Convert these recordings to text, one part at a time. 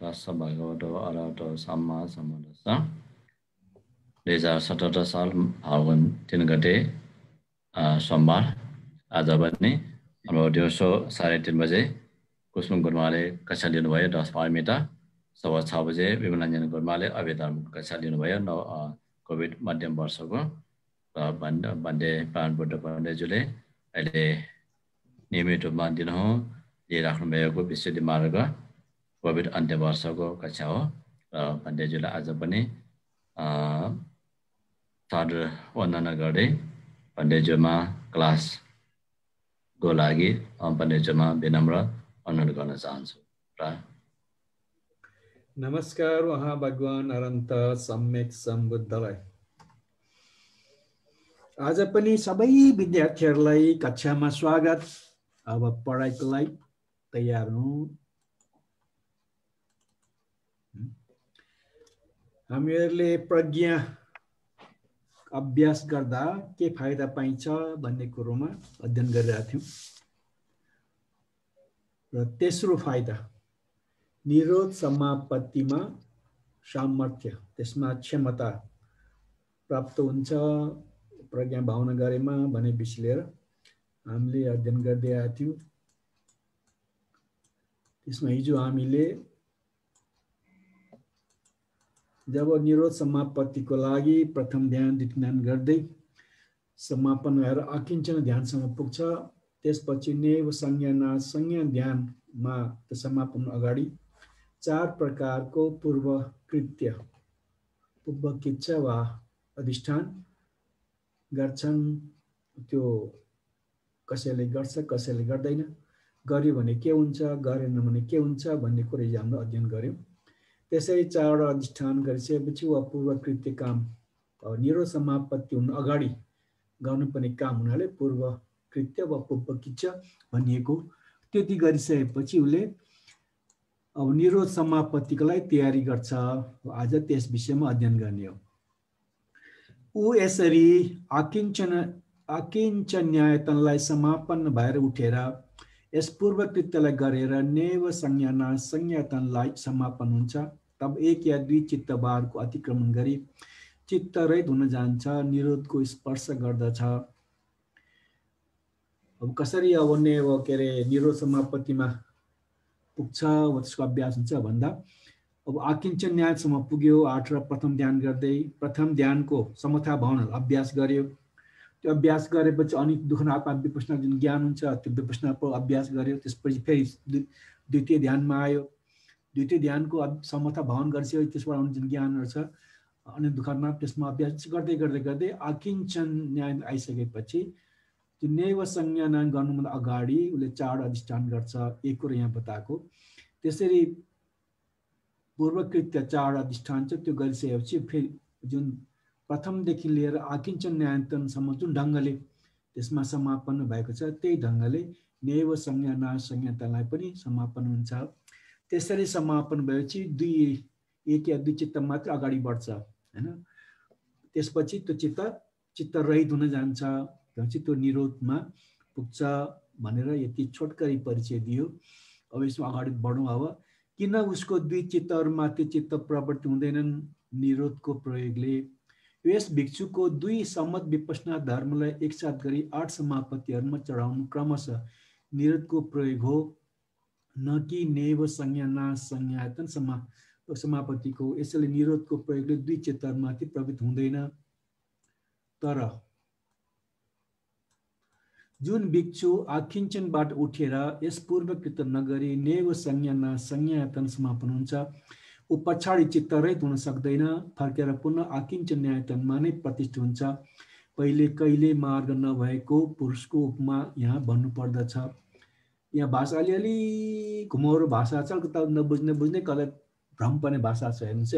तस्स भगवतो अरहतो सम्मा सम्बुद्धस्स 2017 साल फागुन 3 गते सोमबार आज पनि हाम्रो दिउँसो 3:30 बजे कुसुम गुरुमाले कक्षा लिनुभयो 10 मिटर 6:15 बजे विमलाञ्जन गुरुमाले अभिधर्म कक्षा लिनुभयो कोभिड मध्यम वर्षको बन्दे प्राण बुद्ध पण्डितज्यूले अहिले नियमित रूपमा दिनहुँ लिइराख्नु भएको विशुद्धि मार्ग कोभिड अन्त्य वर्षको कक्षा हो र पण्डितज्यूले आज पनि सादर वन्दना गर्दै पण्डितज्यूमा क्लासको लागि पण्डितज्यूमा विनम्र अनुरोध गर्न चाहन्छु र नमस्कार वहाँ भगवान अनन्त सम्यक सम्बुद्धलाई। आज पनि सबै विद्यार्थीहरूलाई कक्षामा स्वागत। अब पढाइको लागि तयार हुनु। हामीहरूले प्रज्ञा अभ्यास गर्दा के फाइदा पाइन्छ भन्ने कुरोमा अध्ययन गरिरहेका थियौं र तेस्रो फाइदा निरोध समापत्तिमा सामर्थ्य त्यसमा क्षमता प्राप्त हुन्छ प्रज्ञा भावना गरेमा भन्ने विषय लिएर हामीले अध्ययन गर्दै आएका थियौं। त्यसमा हिजो हामीले जब निरोध समापत्तिको लागि प्रथम ध्यान द्वितीय ध्यान गर्दै समापन भएर अकिञ्चन ध्यानसम्म पुग्छ। त्यसपछि नेव संज्ञा संज्ञा ध्यानमा समापन अगाडि 4 प्रकारको पूर्व कृत्य उपकिच्छा वा अधिष्ठान गर्छन्। त्यो कसैले गर्छ कसैले गर्दैन, गर्यो भने के हुन्छ गरेन भने के हुन्छ भन्ने कुरा हामीले अध्ययन गर्यौं। त्यसै 4 अधिष्ठान गरिसकेपछि वा पूर्व कृत्य काम निरोध समापत्ति हुन अगाडि गर्नुपर्ने काम हुनाले पूर्व कृत्य वा उपकिच्छा भनिएको। त्यति गरिसकेपछि उसले अब निरोध समापत्तिको लागि तयारी गर्छ। आज त्यस विषयमा अध्ययन गर्ने हो। ऊ यसरी अकिञ्चन्यायतनलाई समापन भएर उठेर यस पूर्व कृत्यलाई गरेर नेव संज्ञा संज्ञातनलाई समापन हुन्छ। तब 1 या 2 चित्तबारको अतिक्रमण गरी चित्त रहित हुन जान्छ, निरोधको स्पर्श गर्दछ। अब कसरी अब निरोध समापत्तिमा पुग्छ वा त्यसको अभ्यास हुन्छ भन्दा अब आकिञ्चन न्यायसम्म पुग्यो 8 र प्रथम ध्यान गर्दै प्रथम ध्यानको समथा भावना अभ्यास गर्यो। त्यो अभ्यास गरेपछि अनि दुःखनात्मा विपश्यना जुन ज्ञान हुन्छ त्यो विपश्यनाको अभ्यास गर्यो। त्यसपछि फेरि द्वितीय ध्यानमा आयो। द्वितीय ध्यानको समथा भावना गरिसक्यो। त्यसबाट आउने जुन ज्ञानहरू छ अनि दुःखनात्मा त्यसमा अभ्यास गर्दै गर्दै गर्दै आकिञ्चन न्याय आइसकेपछि त्यो नेव संज्ञा गर्नुभन्दा अगाडि उसले 4 अधिष्ठान गर्छ। एक कुरा यहाँ बताएको। त्यसरी पूर्वकृत्य 4 अधिष्ठान छ त्यो गरिसकेपछि फेरि जुन प्रथमदेखि लिएर आकिञ्चन न्यायन्तनसम्म जुन ढङ्गले त्यसमा समापन भएको छ त्यही ढङ्गले नेव संज्ञा संज्ञातनलाई पनि समापन हुन्छ। त्यसरी समापन भएपछि 1 या 2 चित्त मात्र अगाडि बढ्छ हैन। त्यसपछि त्यो चित्त रहित हुन जान्छ। त्यसपछि त्यो निरोधमा पुग्छ भनेर यति छोटकरी परिचय दियो। अब यसमा अगाडि बढौँ। अब किन उसको 2 चित्तहरूमाथि चित्त प्रवृत्ति हुँदैनन् निरोधको प्रयोगले? यस भिक्षुको 2 सम्मत विपश्यना धर्मलाई एकसाथ गरी 8 समापत्तिहरूमा चढाउनु क्रमशः निरोधको प्रयोग हो, न कि नेव संज्ञा संज्ञायतन समापत्तिको। यसैले निरोधको प्रयोगले 2 चित्तहरूमाथि प्रवृत्त हुँदैन। तर जुन भिक्षु आकिञ्चनबाट उठेर यस पूर्वकृत नगरी नेव संज्ञा संज्ञायतन समापन हुन्छ, ऊ पछाडि चित्त रहित हुन सक्दैन। फर्केर पुनः आकिञ्चन न्यायतनमा नै प्रतिष्ठित हुन्छ। पहिले कहिले मार्ग नभएको पुरुषको उपमा यहाँ भन्नु पर्दछ। यहाँ भाषा अलिअलि घुमाउरो भाषा छ, नबुझ्ने कतै भ्रम पर्ने भाषा छ। हेर्नुहोस् है।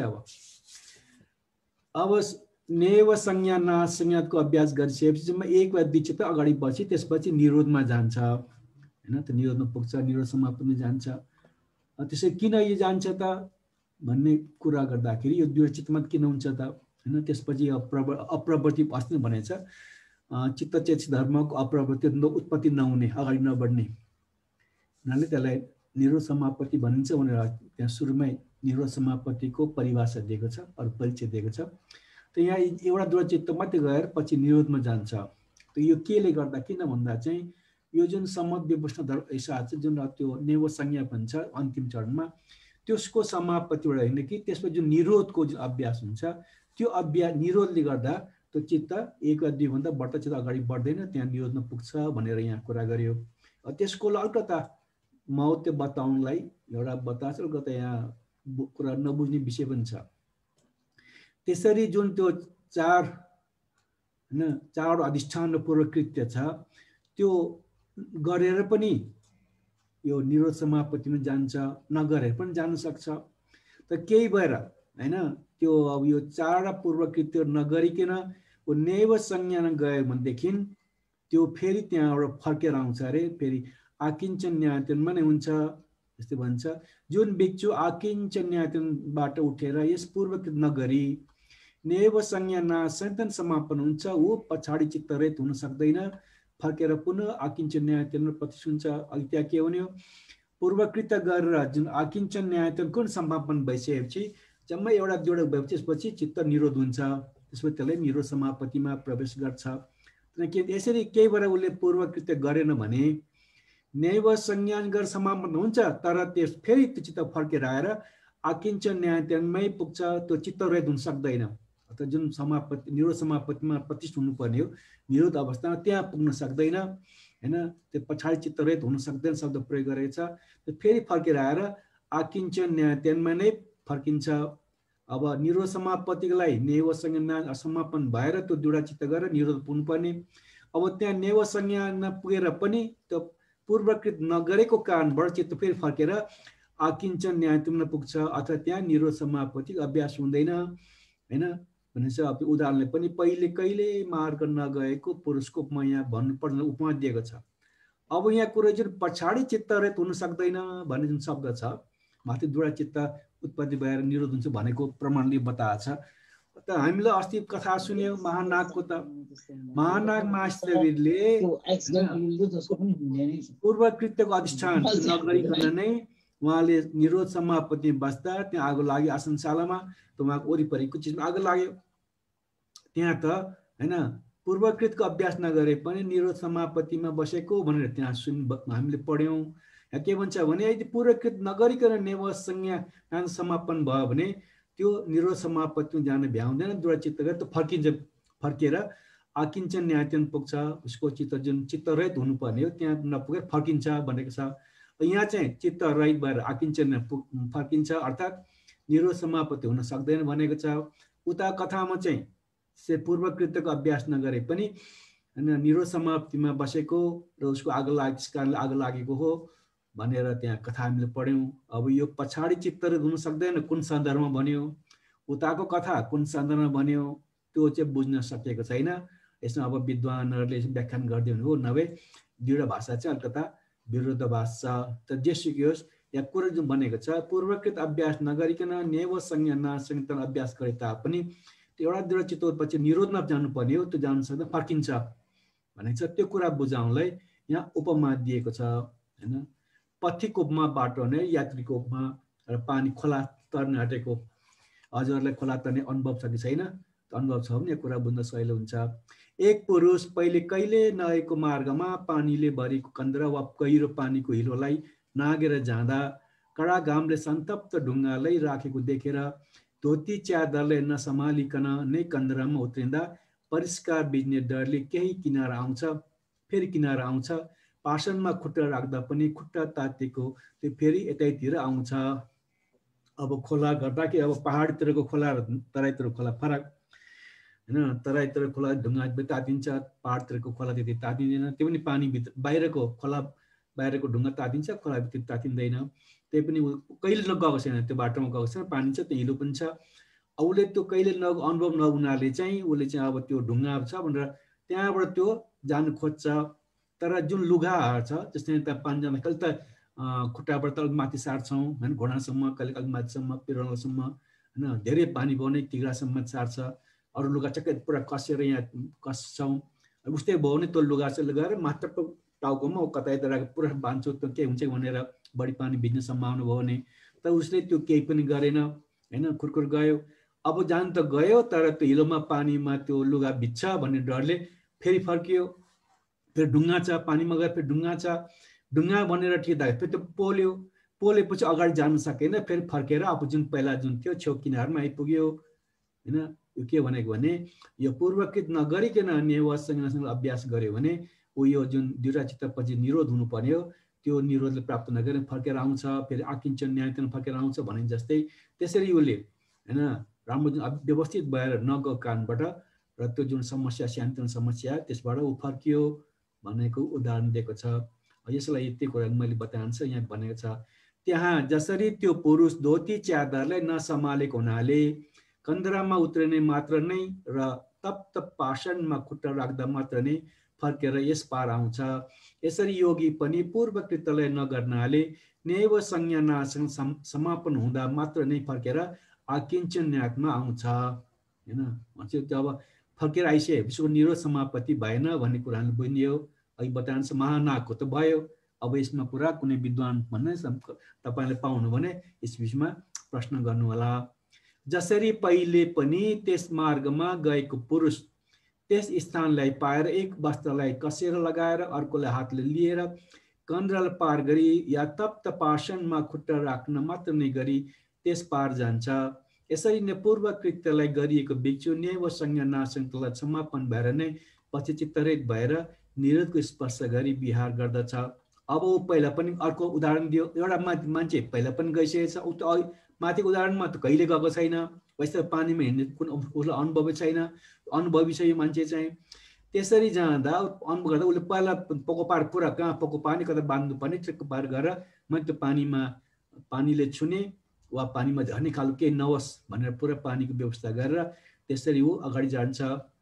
अब नेव संज्ञा संज्ञाको अभ्यास गरिसकेपछि 1 वा 2 चित्त अगाडि बढ्छ। त्यसपछि निरोधमा जान्छ हैन। त निरोधमा पुग्छ, निरोध समापनमा जान्छ। त्यसै किन यो जान्छ त भन्ने कुरा गर्दाखेरि यो 2 चित्तमा किन हुन्छ त हैन। त्यसपछि अप्रवृत्ति अस्ति भनेछ चित्त चेतसिक धर्मको अप्रवृत्ति उत्पत्ति नहुने, अगाडि नबढ्ने हुनाले त्यसलाई निरोध समापत्ति भनिन्छ भनेर त्यहाँ सुरुमै निरोध समापत्तिको परिभाषा दिएको छ, परिचय दिएको छ। त यहाँ एउटा दुईवटा चित्त मात्रै गएर पछि निरोधमा जान्छ। त यो केले गर्दा, किन भन्दा चाहिँ यो जुन सम्मत व्यवस्था हिसाब छ, जुन त्यो नेव संज्ञा भन्छ अन्तिम चरणमा, त्यसको समापत्तिबाट होइन कि त्यसमा जुन निरोधको जुन अभ्यास हुन्छ, त्यो अभ्यास निरोधले गर्दा त्यो चित्त एक वा दुई भन्दा बढ्ता चित्त अगाडि बढ्दैन, त्यहाँ निरोधमा पुग्छ भनेर यहाँ कुरा गर्यो। त्यसको अलिकता म त्यो बताउनलाई एउटा बतास अलिकता यहाँ कुरा नबुझ्ने विषय पनि छ। त्यसरी जुन त्यो चार अधिष्ठान र पूर्वकृत्य छ, त्यो गरेर पनि यो निरोध समापत्तिमा जान्छ, नगरेर पनि जान सक्छ। त केही भएर हैन त्यो अब यो चारवटा पूर्वकृत्य नगरिकन नेव संज्ञान गयो भनेदेखि त्यो फेरि त्यहाँबाट फर्केर आउँछ अरे, फेरि आकिञ्चन न्यायतनमा नै हुन्छ। यस्तो भन्छ जुन भिक्षु आकिञ्चन न्यायतनबाट उठेर यस पूर्वकृत नगरी नेव संज्ञा नासन्तन समापन हुन्छ, ऊ पछाडि चित्तरहित हुन सक्दैन, फर्केर पुनः आकिञ्चन न्यायतनमा प्रतिष्ठित हुन्छ। अघि त्यहाँ के भन्यो, पूर्वकृत गरेर जुन आकिञ्चन न्यायतनको समापन भइसकेपछि जम्मै एउटा दुईवटा भएपछि त्यसपछि चित्त निरोध हुन्छ, त्यसपछि त्यसलाई निरोध समापत्तिमा प्रवेश गर्छ। यसरी केही भएर उसले पूर्वकृत्य गरेन भने नैव संज्ञान गरेर समापन हुन्छ, तर त्यस फेरि त्यो चित्त फर्केर आएर आकिञ्चन न्यायतनमै पुग्छ, त्यो चित्त रहित हुन सक्दैन। अथवा जुन समापत्ति निरोध समापत्तिमा प्रतिष्ठित हुनुपर्ने हो निरोध अवस्थामा त्यहाँ पुग्न सक्दैन हैन, त्यो पछाडि चित्त रहित हुन सक्दैन शब्द प्रयोग गरेको छ। त्यो फेरि फर्केर आएर आकिञ्चन न्यायतनमा नै फर्किन्छ। अब निरोध समापत्तिको लागि नेव संज्ञा समापन भएर त्यो दुईवटा चित्त गरेर निरोध पुग्नुपर्ने। अब त्यहाँ नेव संज्ञा पुगेर पनि त्यो पूर्वकृत नगरेको कारणबाट चित्त फेरि फर्केर आकिञ्चन न्यायतनमा पुग्छ, अथवा त्यहाँ निरोध समापत्तिको अभ्यास हुँदैन हैन। भनेपछि अब उदाहरणले पनि पहिले कहिले मार्ग नगएको पुरुषको उपमा यहाँ भन्नुपर्ने उपमा दिएको छ। अब यहाँ कुरो जुन पछाडि चित्त रहित हुन सक्दैन भन्ने जुन शब्द छ, माथि दुईवटा चित्त उत्पत्ति भएर निरोध हुन्छ भनेको प्रमाणले बताएको छ। त हामीले अस्ति कथा सुन्यौँ महानागको, त महानाग महाशिवले पूर्वकृत्यको अधिष्ठान नगरिकन नै उहाँले निरोध समापत्ति बस्दा त्यहाँ आगो लाग्यो आसनशालामा, त उहाँको वरिपरिको चिजमा आगो लाग्यो। त्यहाँ त हैन पूर्वकृतको अभ्यास नगरे पनि निरोध समापत्तिमा बसेको भनेर त्यहाँ हामीले पढ्यौँ। यहाँ के भन्छ भने यदि पूर्वकृत नगरिकन नेव संज्ञा समापन भयो भने त्यो निरोध समापत्तिमा जान भ्याउँदैन, दुईवटा चित्त गरेर त्यो फर्किन्छ, फर्केर आकिञ्चन न्यायतन पुग्छ। उसको चित्त जुन चित्त रहित हुनुपर्ने हो त्यहाँ नपुगेर फर्किन्छ भनेको छ। यहाँ चाहिँ चित्त रहित भएर आकिञ्चन फर्किन्छ, अर्थात् निरोध समापत्ति हुन सक्दैन भनेको छ। उता कथामा चाहिँ से पूर्वकृत्यको अभ्यास नगरे पनि निरोध समाप्तिमा बसेको र उसको आगो लागेको कारणले आगो लागेको हो भनेर त्यहाँ कथा हामीले पढ्यौँ। अब यो पछाडि चित्तहरू हुन सक्दैन, कुन सन्दर्भमा भन्यो, उताको कथा कुन सन्दर्भमा भन्यो त्यो चाहिँ बुझ्न सकेको छैन। यसमा अब विद्वानहरूले व्याख्यान गरिदियो भने हो, नभए दुईवटा भाषा चाहिँ अलिकता विरुद्धभाष छ। त जेसुकै होस् यहाँ कुरो जुन भनेको छ पूर्वकृत अभ्यास नगरिकन नेव संज्ञा नासंज्ञा अभ्यास गरे तापनि त्यो एउटा दुईवटा चित्तपछि निरोधमा जानुपर्ने हो, त्यो जान सक्दैन, फर्किन्छ भनेको छ। त्यो कुरा बुझाउनलाई यहाँ उपमा दिएको छ हैन। पथिक उपमा बाटो नै यात्रीको उपमा र पानी खोला तर्न आँटेको। हजुरहरूलाई खोला तर्ने अनुभव छ कि छैन? अनुभव छ भने यो कुरा बुझ्न सजिलो हुन्छ। एक पुरुष पहिले कहिले नआएको मार्गमा पानीले भरिएको कन्दरा वा गहिरो पानीको हिलोलाई नागेर जाँदा कडा घामले सन्तप्त ढुङ्गालाई राखेको देखेर धोती च्यादरले नसम्हालिकन नै कन्दरामा उत्रिँदा परिष्कार बिज्ने डरले केही किनारा आउँछ, फेरि किनारा आउँछ, पासनमा खुट्टा राख्दा पनि खुट्टा तातेको त्यो फेरि यतैतिर आउँछ। अब खोला गर्दा कि अब पहाडतिरको खोला र तराईतिरको खोला फरक हैन। तराईतिर खोला ढुङ्गा तातिन्छ, पहाडतिरको खोला त्यति तातिँदैन। त्यो पनि पानीभित्र बाहिरको खोला बाहिरको ढुङ्गा तातिन्छ, खोलाभित्र तातिँदैन। त्यही पनि कहिले नगएको छैन, त्यो बाटोमा गएको छैन, पानी छ, त्यो हिलो पनि छ। उसले त्यो कहिले अनुभव नहुनाले चाहिँ उसले चाहिँ अब त्यो ढुङ्गा छ भनेर त्यहाँबाट त्यो जानु खोज्छ। तर जुन लुगाहरू छ जस्तै त्यहाँ पानी जाँदा कहिले त खुट्टाबाट त माथि सार्छौँ होइन, घोडासम्म, कहिले कहिले माथिसम्म, पिरोलासम्म होइन, धेरै पानी भयो भने तिग्रासम्म सार्छ। अरू लुगा चक्कै पुरा कसेर यहाँ कस्छौँ। उस्तै भयो भने त्यो लुगा चाहिँ लगाएर मात्र टाउकोमा कतै त पुरा बाँध्छु, त्यो के हुन्छ भनेर बढी पानी भिज्ने सम्भावना भयो भने तर उसले त्यो केही पनि गरेन हैन, खुरखुर गयो। अब जान त गयो, तर त्यो हिलोमा पानीमा त्यो लुगा भिज्छ भन्ने डरले फेरि फर्कियो। फेरि ढुङ्गा छ, पानीमा गएर फेरि ढुङ्गा छ, ढुङ्गा बनेर ठिक्दा फेरि त्यो पोलेपछि अगाडि जान सकेन। फेरि फर्केर अब जुन पहिला जुन थियो छेउ किनारमा आइपुग्यो हैन। यो के भनेको भने यो पूर्वकृत नगरिकन नेवा संज्ञासँग अभ्यास गर्यो भने ऊ यो जुन दुईवटा चित्तपछि निरोध हुनु पर्यो त्यो निरोधले प्राप्त नगरेर फर्केर आउँछ, फेरि आकिञ्चन न्यायतन फर्केर आउँछ भने जस्तै त्यसरी उसले हैन राम्रो जुन व्यवस्थित भएर नगएको कारणबाट र त्यो जुन समस्या सानोतिनो समस्या त्यसबाट ऊ फर्कियो भनेको उदाहरण दिएको छ। यसलाई यति कुरा मैले बताइन्छ यहाँ भनेको छ। त्यहाँ जसरी त्यो पुरुष धोती च्यादरलाई नसमालेको हुनाले कन्दरामा उत्रने मात्र नै र तप्त पाषाणमा खुट्टा राख्दा मात्र नै फर्केर यस पार आउँछ, यसरी योगी पनि पूर्वकृतलाई नगर्नाले नैव संज्ञा नाशसँग समापन हुँदा मात्र नै फर्केर आकिञ्चन न्यायमा आउँछ हैन। भन्छ त्यो अब फर्केर आइसकेपछि निरोध समापत्ति भएन भन्ने कुराले बुझ्नियो। अघि बताइन्छ महानागको त भयो। अब यसमा पुरा कुनै विद्वान भन्ने तपाईले पाउनु भने यस विषयमा प्रश्न गर्नु होला। जसरी पहिले पनि त्यस मार्गमा गएको पुरुष त्यस स्थानलाई पाएर एक वस्त्रलाई कसेर लगाएर अर्कोलाई हातले लिएर कन्द्राल पार गरी या तप्त पाषाणमा खुट्टा राख्न मात्र नै गरी त्यस पार जान्छ। यसरी नै पूर्व कृत्यलाई गरिएको भिक्षु नेव संज्ञा नाशङ्कलाई समापन भएर नै पछि चित्तरहित भएर निरोधको स्पर्श गरी विहार गर्दछ। अब ऊ पहिला पनि अर्को उदाहरण दियो। एउटा मान्छे पहिला पनि गइसकेको छ, ऊ त माथिको उदाहरणमा त कहिले गएको छैन, वैसे पानीमा हिँड्ने कुन उसलाई अनुभवै छैन, अनुभवी छ यो मान्छे चाहिँ। त्यसरी जाँदा अनुभव गर्दा उसले पहिला पोको पार पुरा कहाँ पोको पानी कता बाँध्नु पर्ने ट्रिक्क पार गरेर मैले त्यो पानीले छुने वा पानीमा झर्ने खालको केही नहोस् भनेर पुरा पानीको व्यवस्था गरेर त्यसरी ऊ अगाडि जान्छ।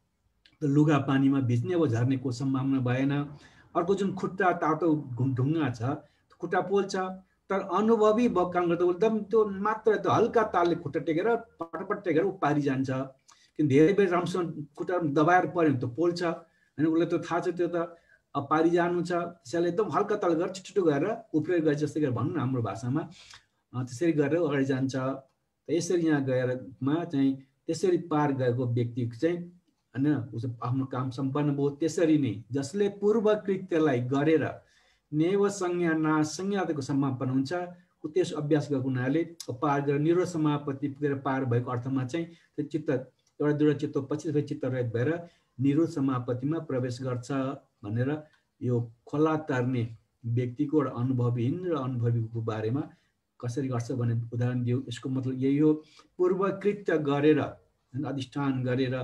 त लुगा पानीमा भिज्ने वा झर्नेको सम्भावना भएन। अर्को जुन खुट्टा तातो ढुङ्गा छ खुट्टा पोल्छ, तर अनुभवी भएको काम गर्दा एकदम त्यो मात्र त्यो हल्का तालले खुट्टा टेकेर पटपट टेकेर ऊ पारी जान्छ। किन धेरै बेर राम्रोसँग खुट्टा दबाएर पर्यो भने त पोल्छ होइन, उसलाई त थाहा छ त्यो त अब पारी जानु छ, त्यसैले एकदम हल्का ताल गरेर छिटो गरेर उफ्रेर गए जस्तै गरेर भनौँ न हाम्रो भाषामा, त्यसरी गरेर अगाडि जान्छ। यसरी यहाँ गएरमा चाहिँ त्यसरी पार गएको व्यक्ति चाहिँ होइन उसले आफ्नो काम सम्पन्न भयो। त्यसरी नै जसले पूर्व कृत्यलाई गरेर नेव संज्ञा नाश संज्ञाको समापन हुन्छ ऊ त्यस अभ्यास गरेको हुनाले पार गरेर निरोध समापत्ति पुगेर पार भएको अर्थमा चाहिँ त्यो चित्त एउटा दुईवटा चित्त पछि चित्तरहित भएर निरोध समापत्तिमा प्रवेश गर्छ भनेर यो खोला तर्ने व्यक्तिको एउटा अनुभवहीन र अनुभवीको बारेमा कसरी गर्छ भन्ने उदाहरण दियो। यसको मतलब यही हो, पूर्व कृत्य गरेर अधिष्ठान गरेर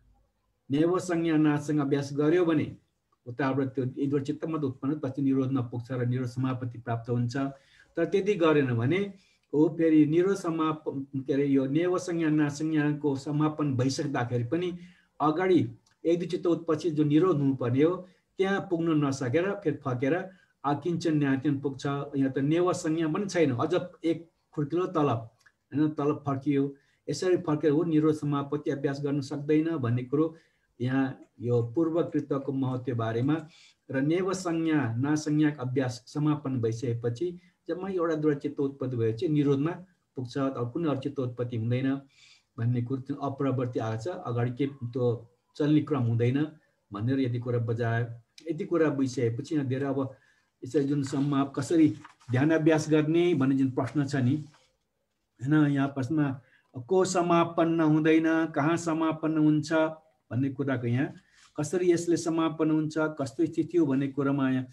नेव संज्ञा नाशसँग अभ्यास गर्यो भने उताबाट त्यो एक चित्त मात्र उत्पन्न पछि निरोधमा पुग्छ र निरोध समापत्ति प्राप्त हुन्छ। तर त्यति गरेन भने ऊ फेरि निरोध के अरे यो नेव संज्ञा नाशको समापन भइसक्दाखेरि पनि अगाडि एक दुई चित्त उत्पछि जो निरोध हुनुपर्ने हो त्यहाँ पुग्न नसकेर फेरि फर्केर आकिञ्चन न्यायतन पुग्छ। यहाँ त नेव संज्ञा पनि छैन, अझ एक खुर्किलो तलब होइन, तलब फर्कियो। यसरी फर्केर हो निरोध समापत्ति अभ्यास गर्न सक्दैन भन्ने कुरो यहाँ यो पूर्वकृतको महत्त्व बारेमा र नेव संज्ञा नासंज्ञाक अभ्यास समापन भइसकेपछि जम्मै एउटा दुईवटा चित्त उत्पत्ति भएपछि निरोधमा पुग्छ, अब कुनै अरू चित्त उत्पत्ति हुँदैन भन्ने कुरो अप्रवर्ती आएछ, अगाडि के त्यो चल्ने क्रम हुँदैन भनेर यति कुरा बजायो। यति कुरा बुझिसकेपछि यहाँ धेरै अब यसरी जुन कसरी ध्यान अभ्यास गर्ने भन्ने जुन प्रश्न छ नि होइन, यहाँ प्रश्नमा को समापन्न हुँदैन, कहाँ समापन्न हुन्छ भन्ने कुराको यहाँ कसरी यसले समापन हुन्छ, कस्तो स्थिति हो भन्ने कुरामा यहाँ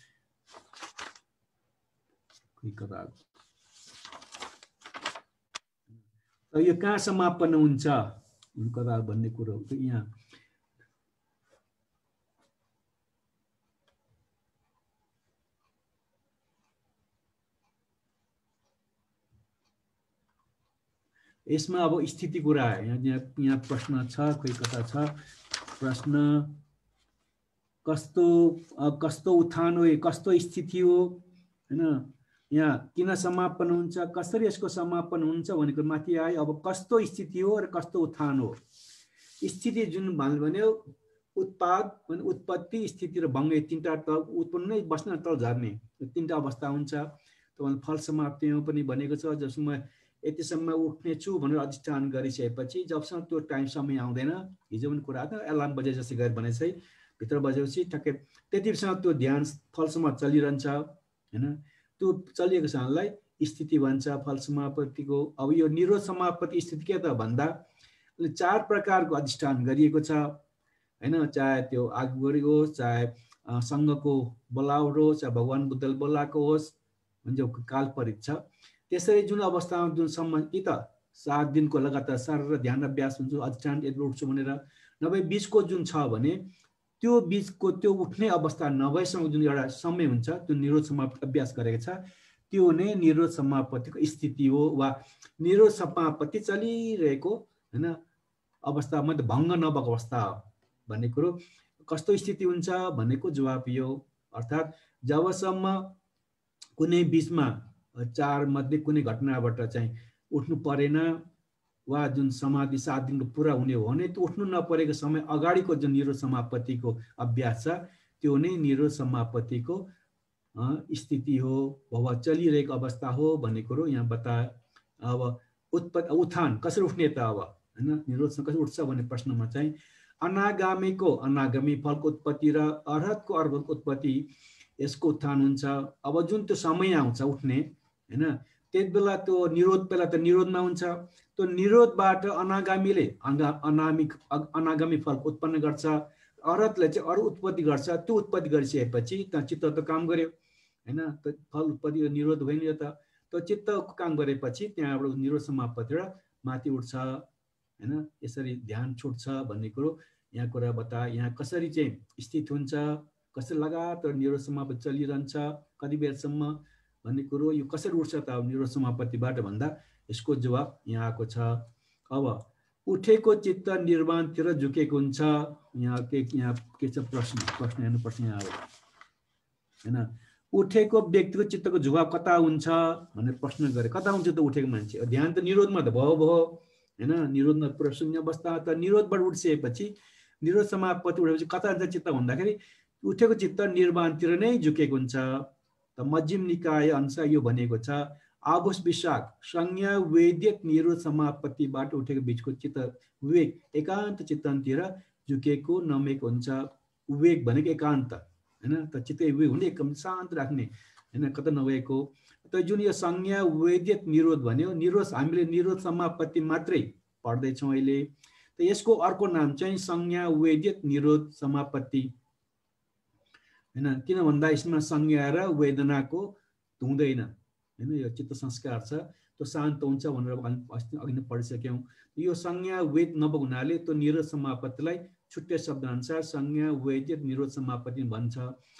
यो कहाँ समापन हुन्छ कता भन्ने कुरो यहाँ यसमा अब स्थिति कुरा यहाँ प्रश्न छ, खोइ कता छ प्रश्न, कस्तो उत्थान हो, कस्तो स्थिति हो हैन, यहाँ किन समापन हुन्छ, कसरी यसको समापन हुन्छ भनेको माथि आयो। अब कस्तो स्थिति हो र कस्तो उत्थान हो। स्थिति जुन भन्यो उत्पाद भने उत्पत्ति स्थिति र भङ्ग, तीनटा तल उत्पन्न बस्न तल झर्ने तीनटा अवस्था हुन्छ। तपाईँले फल समाप्तिमा पनि भनेको छ जसमा यतिसम्म उठ्ने छु भनेर अधिष्ठान गरिसकेपछि जबसम्म त्यो टाइम समय आउँदैन, हिजो पनि कुरा त एलार्म बजे जस्तै गरी भने चाहिँ भित्र बजेपछि ठ्याक्कै त्यतिसम्म त्यो ध्यान फलसम्म चलिरहन्छ हैन। त्यो चलिएको समयलाई स्थिति भन्छ फल समापतिको। अब यो निरोध समापति स्थिति के त भन्दा 4 प्रकारको अधिष्ठान गरिएको छ हैन। चाहे त्यो आगुरी होस्, चाहे सङ्घको बोलावट होस्, चाहे भगवान बुद्धले बोलाएको होस्, जो कालपरिक छ। त्यसरी जुन अवस्थामा जुन सम्म कि त 7 दिनको लगातार सार ध्यान अभ्यास हुन्छ, अधिष्ठान यति उठ्छु भनेर, नभए बीचको जुन छ भने त्यो बीचको त्यो उठ्ने अवस्था नभएसँग जुन एउटा समय हुन्छ, त्यो निरोध समापति अभ्यास गरेको छ, त्यो नै निरोध समापतिको स्थिति हो। वा निरोध समापति चलिरहेको हैन अवस्थामा त भङ्ग नभएको अवस्था भन्ने कुरो। कस्तो स्थिति हुन्छ भनेको जवाब यो, अर्थात् जबसम्म कुनै बीचमा 4 मध्ये कुनै घटनाबाट चाहिँ उठ्नु परेन वा जुन समाधि 7 दिनको पुरा हुने हो भने त्यो उठ्नु नपरेको समय अगाडिको जुन निरोध समापतिको अभ्यास छ त्यो नै निरोध समापतिको स्थिति हो वा चलिरहेको अवस्था हो भन्ने कुरो यहाँ बताए। अब उत्थान कसरी उठ्ने त अब हैन, निरोधसँग कसरी उठ्छ भन्ने प्रश्नमा चाहिँ अनागामीको अनागामी फलको उत्पत्ति र अर्हतको अर्हतको उत्पत्ति, यसको उत्थान हुन्छ। अब जुन त्यो समय आउँछ उठ्ने हैन, त्यति बेला त्यो निरोध पहिला त निरोधमा हुन्छ, त्यो निरोधबाट अनागामीले अनागामी फल उत्पन्न गर्छ, अर्हतले चाहिँ अरू उत्पत्ति गर्छ। त्यो उत्पत्ति गरिसकेपछि त्यहाँ चित्त त काम गर्यो हैन, त्यो फल उत्पत्ति निरोध होइन यो त। त्यो चित्तको काम गरेपछि त्यहाँबाट निरोध समापति र माथि उठ्छ हैन। यसरी ध्यान छुट्छ भन्ने कुरो यहाँ कुरा बताए। यहाँ कसरी चाहिँ स्थित हुन्छ, कसरी लगातार निरोध समापति चलिरहन्छ कति बेरसम्म भन्ने कुरो, यो कसरी उठ्छ त निरोध समापतिबाट भन्दा यसको जवाब यहाँ आएको छ। अब उठेको चित्त निर्वाणतिर झुकेको हुन्छ। यहाँ के छ प्रश्न हेर्नुपर्छ यहाँ अब हैन। उठेको व्यक्तिको चित्तको झुकाव कता हुन्छ भनेर प्रश्न गरे। कता हुन्छ त उठेको मान्छे? ध्यान त निरोधमा त भयो हैन, निरोधमा पुरा शून्य अवस्था। त निरोधबाट उठिसकेपछि निरोध समापति उठेपछि कता हुन्छ चित्त भन्दाखेरि उठेको चित्त निर्वाणतिर नै झुकेको हुन्छ। त मध्यम निकाय अनुसार यो भनेको छ आभोस विशाख संज्ञा वैद्यक निरोध समापतिबाट उठेको बीचको चित्त विवेक एकान्त चित्ततिर झुकेको नमेको हुन्छ। विवेक भनेको एकान्त हैन, त चित्त विवेक हुने एकदम शान्त राख्ने हैन, कता नभएको। त जुन यो संज्ञा वैद्यक निरोध भन्यो, निरोध हामीले निरोध समापति मात्रै पढ्दैछौँ अहिले। त यसको अर्को नाम चाहिँ संज्ञा वैद्यक निरोध समापति हैन। किन भन्दा यसमा संज्ञा र वेदनाको हुँदैन हैन, यो चित्त संस्कार छ त्यो शान्त हुन्छ भनेर अघि नै पढिसक्यौँ। यो संज्ञा वेद नभएको हुनाले त्यो निरोध समापतिलाई छुट्टै शब्द अनुसार संज्ञा वैद्यक निरोध समापति भन्छ।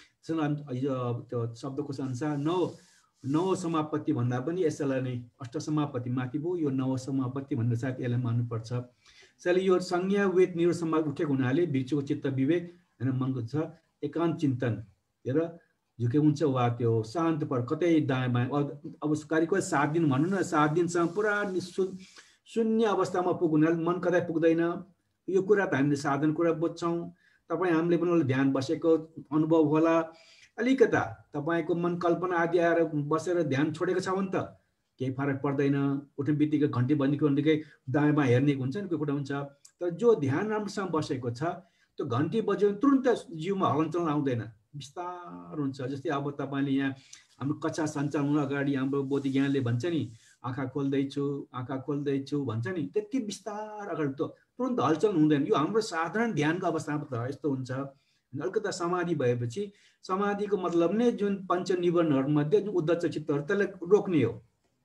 त्यो शब्दकोश अनुसार नव समापति भन्दा पनि यसलाई नै अष्ट समापति माथि भयो, यो नव समापति भनेर सायद यसलाई मान्नुपर्छ। त्यसैले यो संज्ञा वेद निरोध समापति उठेको हुनाले बीचको चित्त विवेक हैन मनको छ एकान्त चिन्तन र झुकेको हुन्छ वा त्यो शान्त पर कतै दायाँ बायाँ। अब करिब 7 दिन भनौँ न, 7 दिनसम्म पुरा शून्य अवस्थामा पुग्नाले मन कतै पुग्दैन। यो कुरा त हामीले साधारण कुरा बुझ्छौँ। तपाईँ हामीले पनि ध्यान बसेको अनुभव होला। अलिकता तपाईँको मन कल्पना आदि आएर बसेर ध्यान छोडेको छ भने त केही फरक पर्दैन। उठ्ने बित्तिकै घन्टी बन्नेको बित्तिकै दायाँ बायाँ हेर्ने हुन्छ नि, कोही कुरा हुन्छ। तर जो ध्यान राम्रोसँग बसेको छ त्यो घन्टी बज्यो तुरुन्त जिउमा हलनचलन आउँदैन, बिस्तार हुन्छ। जस्तै अब तपाईँले यहाँ हाम्रो कक्षा सञ्चालन हुन अगाडि हाम्रो बोधि ज्ञानले भन्छ नि आँखा खोल्दैछु भन्छ नि, त्यति बिस्तार अगाडि त तुरुन्त हलचलन हुँदैन। यो हाम्रो साधारण ध्यानको अवस्थामा त यस्तो हुन्छ। अलिकता समाधि भएपछि समाधिको मतलब नै जुन पञ्चनिवरणहरूमध्ये जुन उद्धत चित्तहरू त्यसलाई रोक्ने हो।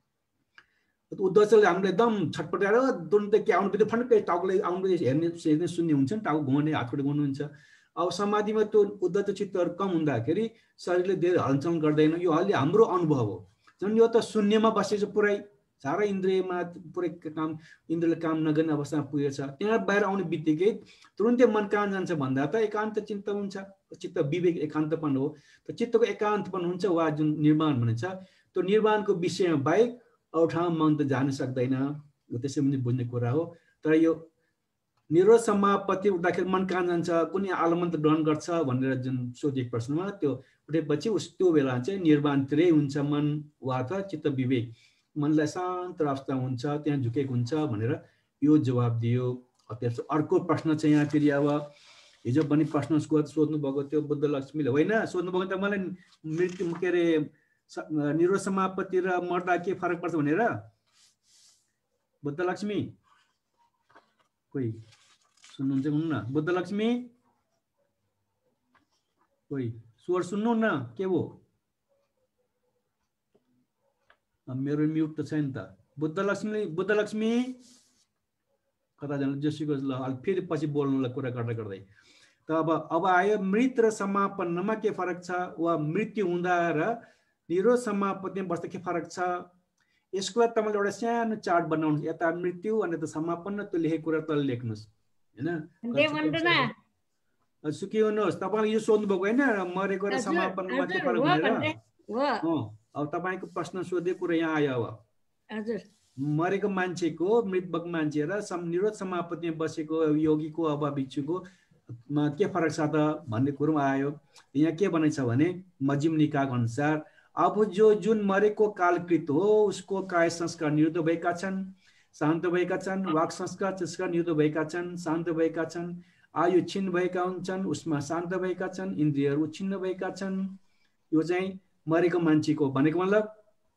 उद्धतले हामीले एकदम छटपटाएर तुरुन्तै के आउनु बित्तिकै फन्कै टाउकोले आउनु हेर्ने सुन्ने हुन्छ नि, टाउको घुमाउने हातखुट्टा घुमाउनु हुन्छ। अब समाधिमा त्यो उद्धत चित्तहरू कम हुँदाखेरि शरीरले धेरै हलचलन गर्दैन। यो अलि हाम्रो अनुभव हो। झन् यो त शून्यमा बसेको पुरै सारा इन्द्रियमा पुरै काम इन्द्रियले काम नगर्ने अवस्थामा पुगेको छ। त्यहाँ बाहिर आउने बित्तिकै तुरुन्तै मन कहाँ जान्छ भन्दा त एकान्त चित्त हुन्छ। चित्त विवेक एकान्तपन हो। त चित्तको एकान्तपन हुन्छ वा जुन निर्माण भनिन्छ त्यो निर्माणको विषयमा बाहेक अरू ठाउँमा मन त जान सक्दैन। यो त्यसै पनि बुझ्ने कुरा हो। तर यो निरोध समापत्ति उठ्दाखेरि मन कहाँ जान्छ, कुनै आलमन्त्र ग्रहण गर्छ भनेर जुन सोधेको प्रश्नमा त्यो उठेपछि त्यो बेला चाहिँ निर्वाणतिरै हुन्छ मन वा त चित्त विवेक, मनलाई शान्त अवस्था हुन्छ, त्यहाँ झुकेको हुन्छ भनेर यो जवाब दियो। अर्को प्रश्न चाहिँ यहाँ फेरि अब हिजो पनि प्रश्न सोध्नु भएको थियो बुद्ध लक्ष्मीले, होइन सोध्नु भएको त मलाई मृत्यु के अरे निरोध समापत्ति र मर्दा के फरक पर्छ भनेर। बुद्ध लक्ष्मी कोही सुन्नुहुन्छ हुन्न? बुद्ध लक्ष्मी कोही स्वर सुन्नु न, के हो मेरो म्युट त छैन त। बुद्ध लक्ष्मी कता जानु जोशीको ल फेरि पछि बोल्नुलाई कुरा गर्दा गर्दै त अब आयो मृत र समापन्नमा के फरक छ, वा मृत्यु हुँदा र निरोध समापत्तिमा बस्दा के फरक छ। यसको लागि तपाईँले एउटा सानो चार्ट बनाउनु, यता मृत्यु अनि त समापन्न, त्यो लेखेको कुरा तल लेख्नुहोस् होइन। सुखी हुनुहोस्। तपाईँले यो सोध्नु भएको होइन मरेको र समापन्नमा के फरक भनेर। अब तपाईँको प्रश्न सोधेको कुरा यहाँ आयो। अब मरेको मान्छेको, मृतक मान्छे र निरोध समापत्तिमा बसेको योगीको अब भिक्षुको के फरक छ त भन्ने कुरो आयो। यहाँ के भनेछ भने मजिम निकायको अनुसार अब जुन मरेको कालकृत हो उसको काय संस्कार निरुद्ध भएका छन्, शान्त भएका छन्, वाक संस्कार निरुद्ध भएका छन्, शान्त भएका छन्, आयु छिन्न भएका हुन्छन्, उसमा शान्त भएका छन्, इन्द्रियहरू छिन्न भएका छन्। यो चाहिँ मरेको मान्छेको भनेको मतलब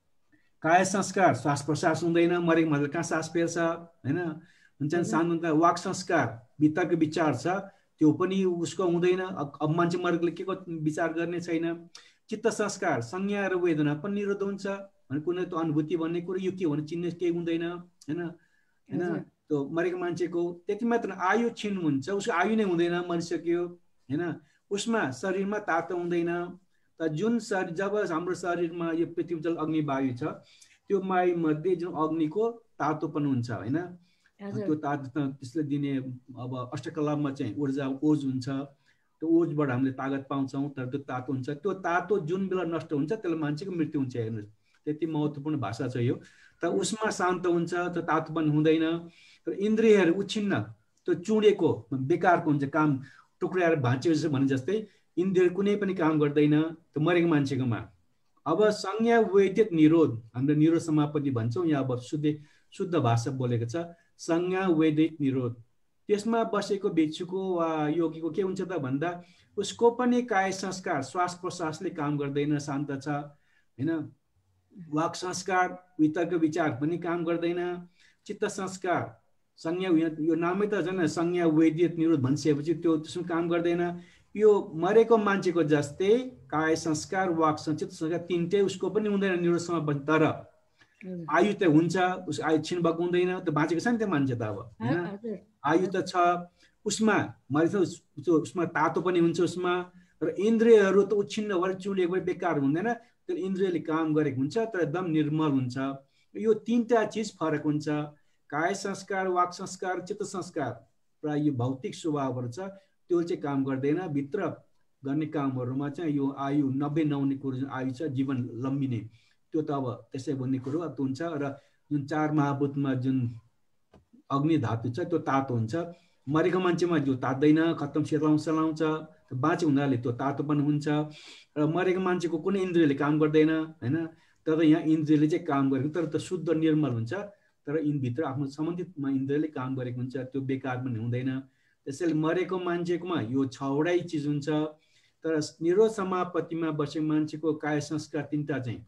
काय संस्कार श्वास प्रश्वास हुँदैन, मरेको मतलब कहाँ सास फेर्छ होइन, हुन्छ नि। शान्त वाक संस्कार वितर्क विचार छ त्यो पनि उसको हुँदैन। अब मान्छे मरेकोले के को विचार गर्ने छैन। चित्त संस्कार संज्ञा र वेदना पनि निरुद्ध हुन्छ भने कुनै त्यो अनुभूति भन्ने कुरो यो के भने चिन्ने केही हुँदैन होइन होइन। त्यो मरेको मान्छेको त्यति मात्र आयु क्षीण हुन्छ, उसको आयु नै हुँदैन, मरिसक्यो होइन। उसमा शरीरमा तातो हुँदैन। त जुन शरीर जब हाम्रो शरीरमा यो पृथ्वी जल अग्नि वायु छ त्यो वायु मध्ये जुन अग्निको तातो पनि हुन्छ होइन। त्यो तातो त्यसले दिने अब अष्टकलामा चाहिँ ऊर्जा ओज हुन्छ, त्यो ओजबाट हामीले तागत पाउँछौँ। तर त्यो तातो हुन्छ, त्यो तातो जुन बेला नष्ट हुन्छ त्यसलाई मान्छेको मृत्यु हुन्छ। हेर्नुहोस् त्यति महत्त्वपूर्ण भाषा छ यो। त उसमा शान्त हुन्छ, त्यो तातो पनि हुँदैन। तर इन्द्रियहरू उछिन्न, त्यो चुडेको बेकारको हुन्छ, काम टुक्राएर भाँचिएको भने जस्तै इन्द्रियहरू कुनै पनि काम गर्दैन त्यो मरेको मान्छेकोमा। अब संज्ञा वैदिक निरोध हाम्रो निरोध समापत्ति भन्छौँ, यहाँ अब शुद्ध भाषा बोलेको छ संज्ञा वैदिक निरोध। त्यसमा बसेको भिक्षुको वा योगीको के हुन्छ त भन्दा उसको पनि काय संस्कार श्वास प्रश्वासले काम गर्दैन, शान्त छ होइन। वाक संस्कार वितर्क विचार पनि काम गर्दैन। चित्त संस्कार संज्ञा यो नामै त झन् संज्ञा वैदिक निरोध भनिसकेपछि त्यो त्यसमा काम गर्दैन। यो मरेको मान्छेको जस्तै काय संस्कार वाक चित्त संस्कार तिनटै उसको पनि हुँदैन निरोध समापत्ति। तर आयु त हुन्छ, उस आयु छिन भएको हुँदैन, त्यो बाँचेको छ नि त्यो मान्छे त अब होइन। आयु त छ उसमा, उसमा तातो पनि हुन्छ उसमा। र इन्द्रियहरू त उछिन्न भएर चुडेको बेकार हुँदैन, त्यो इन्द्रियले काम गरेको हुन्छ तर एकदम निर्मल हुन्छ। यो तीनटा चिज फरक हुन्छ, काय संस्कार वाक संस्कार चित्त संस्कार। प्राय यो भौतिक स्वभावहरू छ त्यो चाहिँ काम गर्दैन। भित्र गर्ने कामहरूमा चाहिँ यो आयु 90 नहुने कुरो जुन आयु छ जीवन लम्बिने त्यो त अब त्यसै भन्ने कुरो अब हुन्छ। र जुन 4 महाभूतमा जुन अग्नि धातु छ त्यो तातो हुन्छ। मरेको मान्छेमा जो तात्दैन, खत्तम सेलाउँछ, बाँचे हुनाले त्यो तातो पनि हुन्छ। र मरेको मान्छेको कुनै इन्द्रियले काम गर्दैन होइन। तर यहाँ इन्द्रियले चाहिँ काम गरेको, तर त्यो शुद्ध निर्मल हुन्छ। तर यिनभित्र आफ्नो सम्बन्धितमा इन्द्रियले काम गरेको हुन्छ, त्यो बेकार पनि हुँदैन। त्यसैले मरेको मान्छेकोमा यो 6वटै चिज हुन्छ। तर निरोध समापत्तिमा बसेको मान्छेको काय संस्कार तिनवटा चाहिँ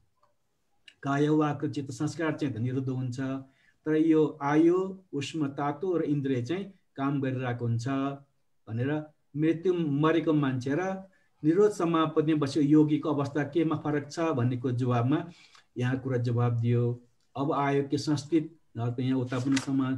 काय वाक चित्त संस्कार चाहिँ निरुद्ध हुन्छ। तर यो आयु उष्म तातो र इन्द्रिय चाहिँ काम गरिरहेको हुन्छ भनेर मृत्यु मरेको मान्छे र निरोध समापत्तिमा बसेको योगीको अवस्था केमा फरक छ भन्नेको जवाबमा यहाँ कुरा जवाब दियो। अब आयो के संस्कृत यहाँ उता पनि समान।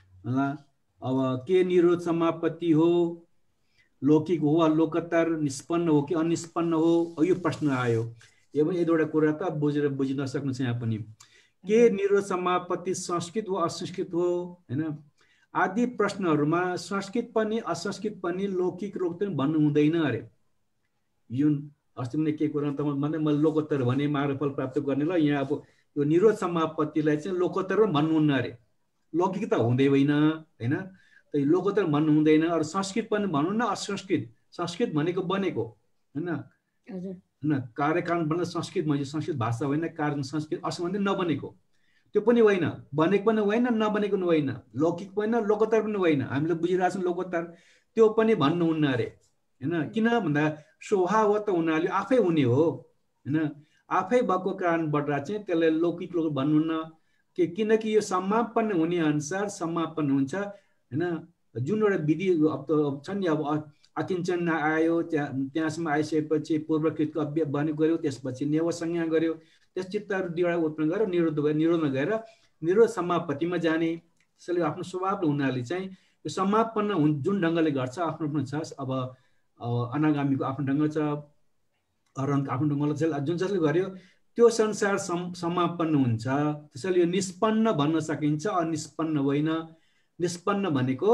अब के निरोध समापत्ति हो, लौकिक हो वा लोकोत्तर, निष्पन्न हो कि अनिष्पन्न हो, यो प्रश्न आयो। यो पनि एउटा कुरा त बुझि नसक्नु छ यहाँ पनि। के निरोध समापत्ति संस्कृत हो असंस्कृत हो होइन, आदि प्रश्नहरूमा संस्कृत पनि असंस्कृत पनि लौकिक लोकोत्तर भन्नु हुँदैन अरे। जुन अस्ति पनि के कुरा त मैले लोकोत्तर भने मार्गफल प्राप्त गर्ने ल, यहाँ अब यो निरोध समापत्तिलाई चाहिँ लोकोत्तर भन्नुहुन्न अरे, लौकिक त हुँदै होइन होइन। त्यही लोकोत्तर भन्नु हुँदैन। अरू संस्कृत पनि भनौँ न, असंस्कृत, संस्कृत भनेको बनेको होइन होइन, कार्यकारण बन्न संस्कृत भन्छ, संस्कृत भाषा होइन, कारण संस्कृत असं भन्दै नबनेको, त्यो पनि होइन, बनेको पनि होइन, नबनेको पनि होइन, लौकिक पनि लोकोत्तर पनि होइन, हामीले बुझिरहेको छौँ लोकोत्तर, त्यो पनि भन्नुहुन्न अरे होइन। किन भन्दा स्वभावत हुनाले आफै हुने हो होइन, आफै भएको कारणबाट चाहिँ त्यसलाई लौकिक लोक भन्नुहुन्न, किनकि यो समापन हुने अनुसार समापन हुन्छ होइन। जुन एउटा विधि अब छ नि, अब अकिञ्चन आयो, त्यहाँसम्म आइसकेपछि पूर्वकृतको बने गऱ्यो, त्यसपछि नेव संज्ञा गऱ्यो, त्यस चित्तहरू दुईवटा उत्पन्न गरेर निरोध भयो, निरोधमा गएर निरोध समापत्तिमा जाने। त्यसैले आफ्नो स्वभाव हुनाले चाहिँ यो समापन्न जुन ढङ्गले गर्छ आफ्नो आफ्नो छ। अब अनागामीको आफ्नो ढङ्ग छ, अरहन्तको आफ्नो ढङ्ग छ, जुन जसले गर्यो त्यो संसार समापन्न हुन्छ। त्यसैले यो निष्पन्न भन्न सकिन्छ, अनिष्पन्न होइन। निष्पन्न भनेको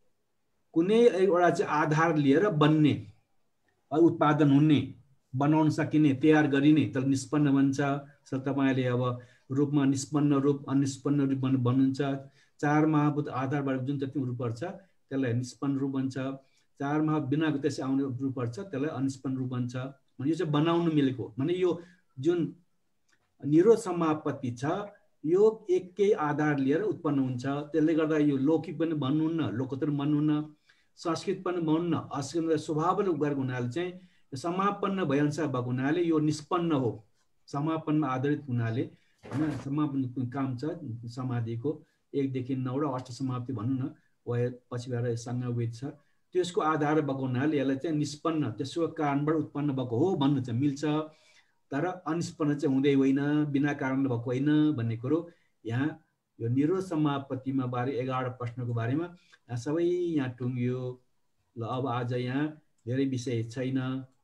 कुनै एउटा चाहिँ आधार लिएर बन्ने, उत्पादन हुने, बनाउन सकिने, तयार गरिने, तर निष्पन्न भन्छ। तपाईँले अब रूपमा निष्पन्न रूप, अनिष्पन्न रूप भन्नुहुन्छ। चार महाभूत आधारबाट जुन जति रूपहरू छ त्यसलाई निष्पन्न रूप भन्छ। चार महाभूत बिनाको त्यसै आउने रूपहरू छ त्यसलाई अनिष्पन्न रूप भन्छ। यो चाहिँ बनाउनु मिलेको, भने यो जुन निरोध समापत्ति छ यो एकै आधार लिएर उत्पन्न हुन्छ। त्यसले गर्दा यो लौकिक पनि भन्नुहुन्न, लोकोत्तर भन्नुहुन्न, संस्कृत पनि भन्नुहुन्न, असंस्कृत स्वभावले गरेको हुनाले चाहिँ समापन्न भएअनुसार भएको हुनाले यो निष्पन्न हो, समापनमा आधारित हुनाले होइन। समापन काम छ समाधिको 1 देखि 9 र अष्ट समाप्ति भनौँ न, वय पछि गएर सङ्गवेद छ, त्यसको आधार भएको हुनाले यसलाई चाहिँ निष्पन्न, त्यसको कारणबाट उत्पन्न भएको हो भन्नु चाहिँ मिल्छ। तर अनिष्पन्न चाहिँ हुँदै होइन, बिना कारणले भएको होइन भन्ने कुरो यहाँ यो निरोध समापत्तिमा बारे 11 प्रश्नको बारेमा यहाँ सबै यहाँ टुङ्गियो। ल अब आज यहाँ धेरै विषय छैन।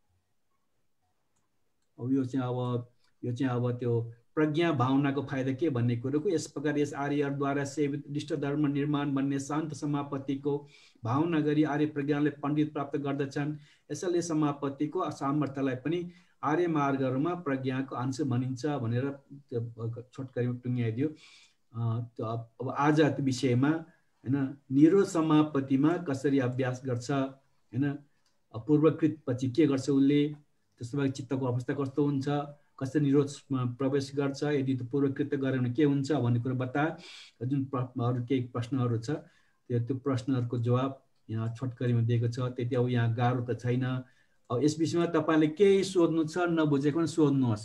अब यो चाहिँ अब त्यो प्रज्ञा भावनाको फाइदा के भन्ने कुरोको, यस प्रकार यस आर्यहरूद्वारा सेवित इष्ट धर्म निर्माण भन्ने शान्त समापत्तिको भावना गरी आर्य प्रज्ञाले पण्डित प्राप्त गर्दछन्। यसैले समापत्तिको सामर्थ्यलाई पनि आर्य मार्गहरूमा प्रज्ञाको अंश भनिन्छ भनेर छोटकरीमा टुङ्ग्याइदियो। अब आज त्यो विषयमा होइन, निरोध समापत्तिमा कसरी अभ्यास गर्छ होइन, पूर्वकृत पछि के गर्छ उसले, त्यसमा चित्तको अवस्था कस्तो हुन्छ, कसरी निरोधमा प्रवेश गर्छ, यदि त्यो पूर्वकृत गऱ्यो भने के हुन्छ भन्ने कुरो बता। जुन अरू केही प्रश्नहरू छ त्यो प्रश्नहरूको जवाब यहाँ छोटकरीमा दिएको छ। त्यति अब यहाँ गाह्रो त छैन। अब यस विषयमा तपाईँले केही सोध्नु छ, नबुझेको पनि सोध्नुहोस्।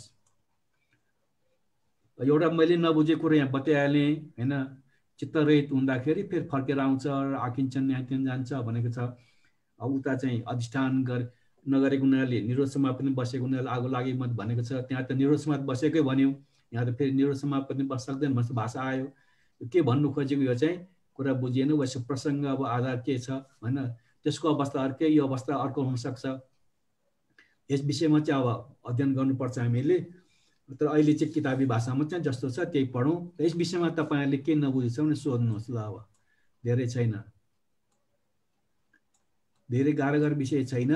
एउटा मैले नबुझेको कुरो यहाँ बताइहालेँ होइन। चित्तरहित हुँदाखेरि फेरि फर्केर आउँछ र आकिञ्चन न्यायञ्चन जान्छ भनेको छ। अब उता चाहिँ अधिष्ठान नगरेको हुनाले निरोध समापन बसेको हुनाले आगो लागेको मत भनेको छ। त्यहाँ त निरोध समापन बसेकै भन्यो, यहाँ त फेरि निरोध समापन बस्न सक्दैन भन्ने भाषा आयो। के भन्नु खोजेको यो चाहिँ कुरा बुझिएन। वैसे प्रसङ्ग अब आधार के छ होइन, त्यसको अवस्था अर्कै, यो अवस्था अर्को हुनसक्छ। यस विषयमा चाहिँ अब अध्ययन गर्नुपर्छ हामीले। तर अहिले चाहिँ किताबी भाषामा चाहिँ जस्तो छ त्यही पढौँ। यस विषयमा तपाईँहरूले के नबुझेछ भने सोध्नुहोस्। ल अब धेरै छैन, धेरै गाह्रो विषय छैन।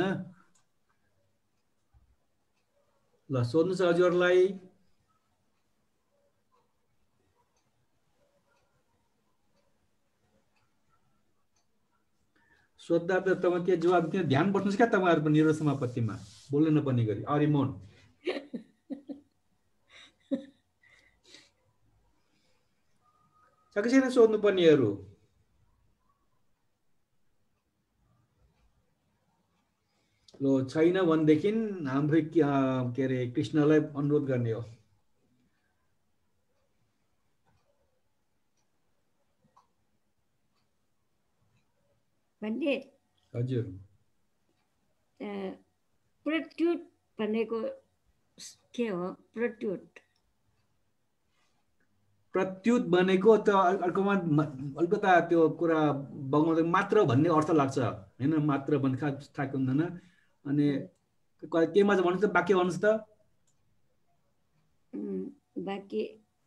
ल सोध्नुहोस् हजुरहरूलाई। सोद्धा त तपाईँ के जवाब दिने, ध्यान बस्नुहोस् क्या तपाईँहरू पनि निरोध समापत्तिमा, बोल्नु नपर्ने गरी। अरिमोन सके छैन सोध्नुपर्नेहरू? ल छैन भनेदेखि हाम्रो के अरे कृष्णलाई अनुरोध गर्ने हो। पण्डित हजुर, प्रत्युत भनेको के हो? प्रत्युत भनेको त अर्कोमा अलिकता त्यो कुरा बगाउँदा मात्र भन्ने अर्थ लाग्छ होइन। मात्र भन्ने थाहा हुँदैन। अनि केमा चाहिँ भन्नुहोस् त, वाक्य भन्नुहोस् त। बाँकी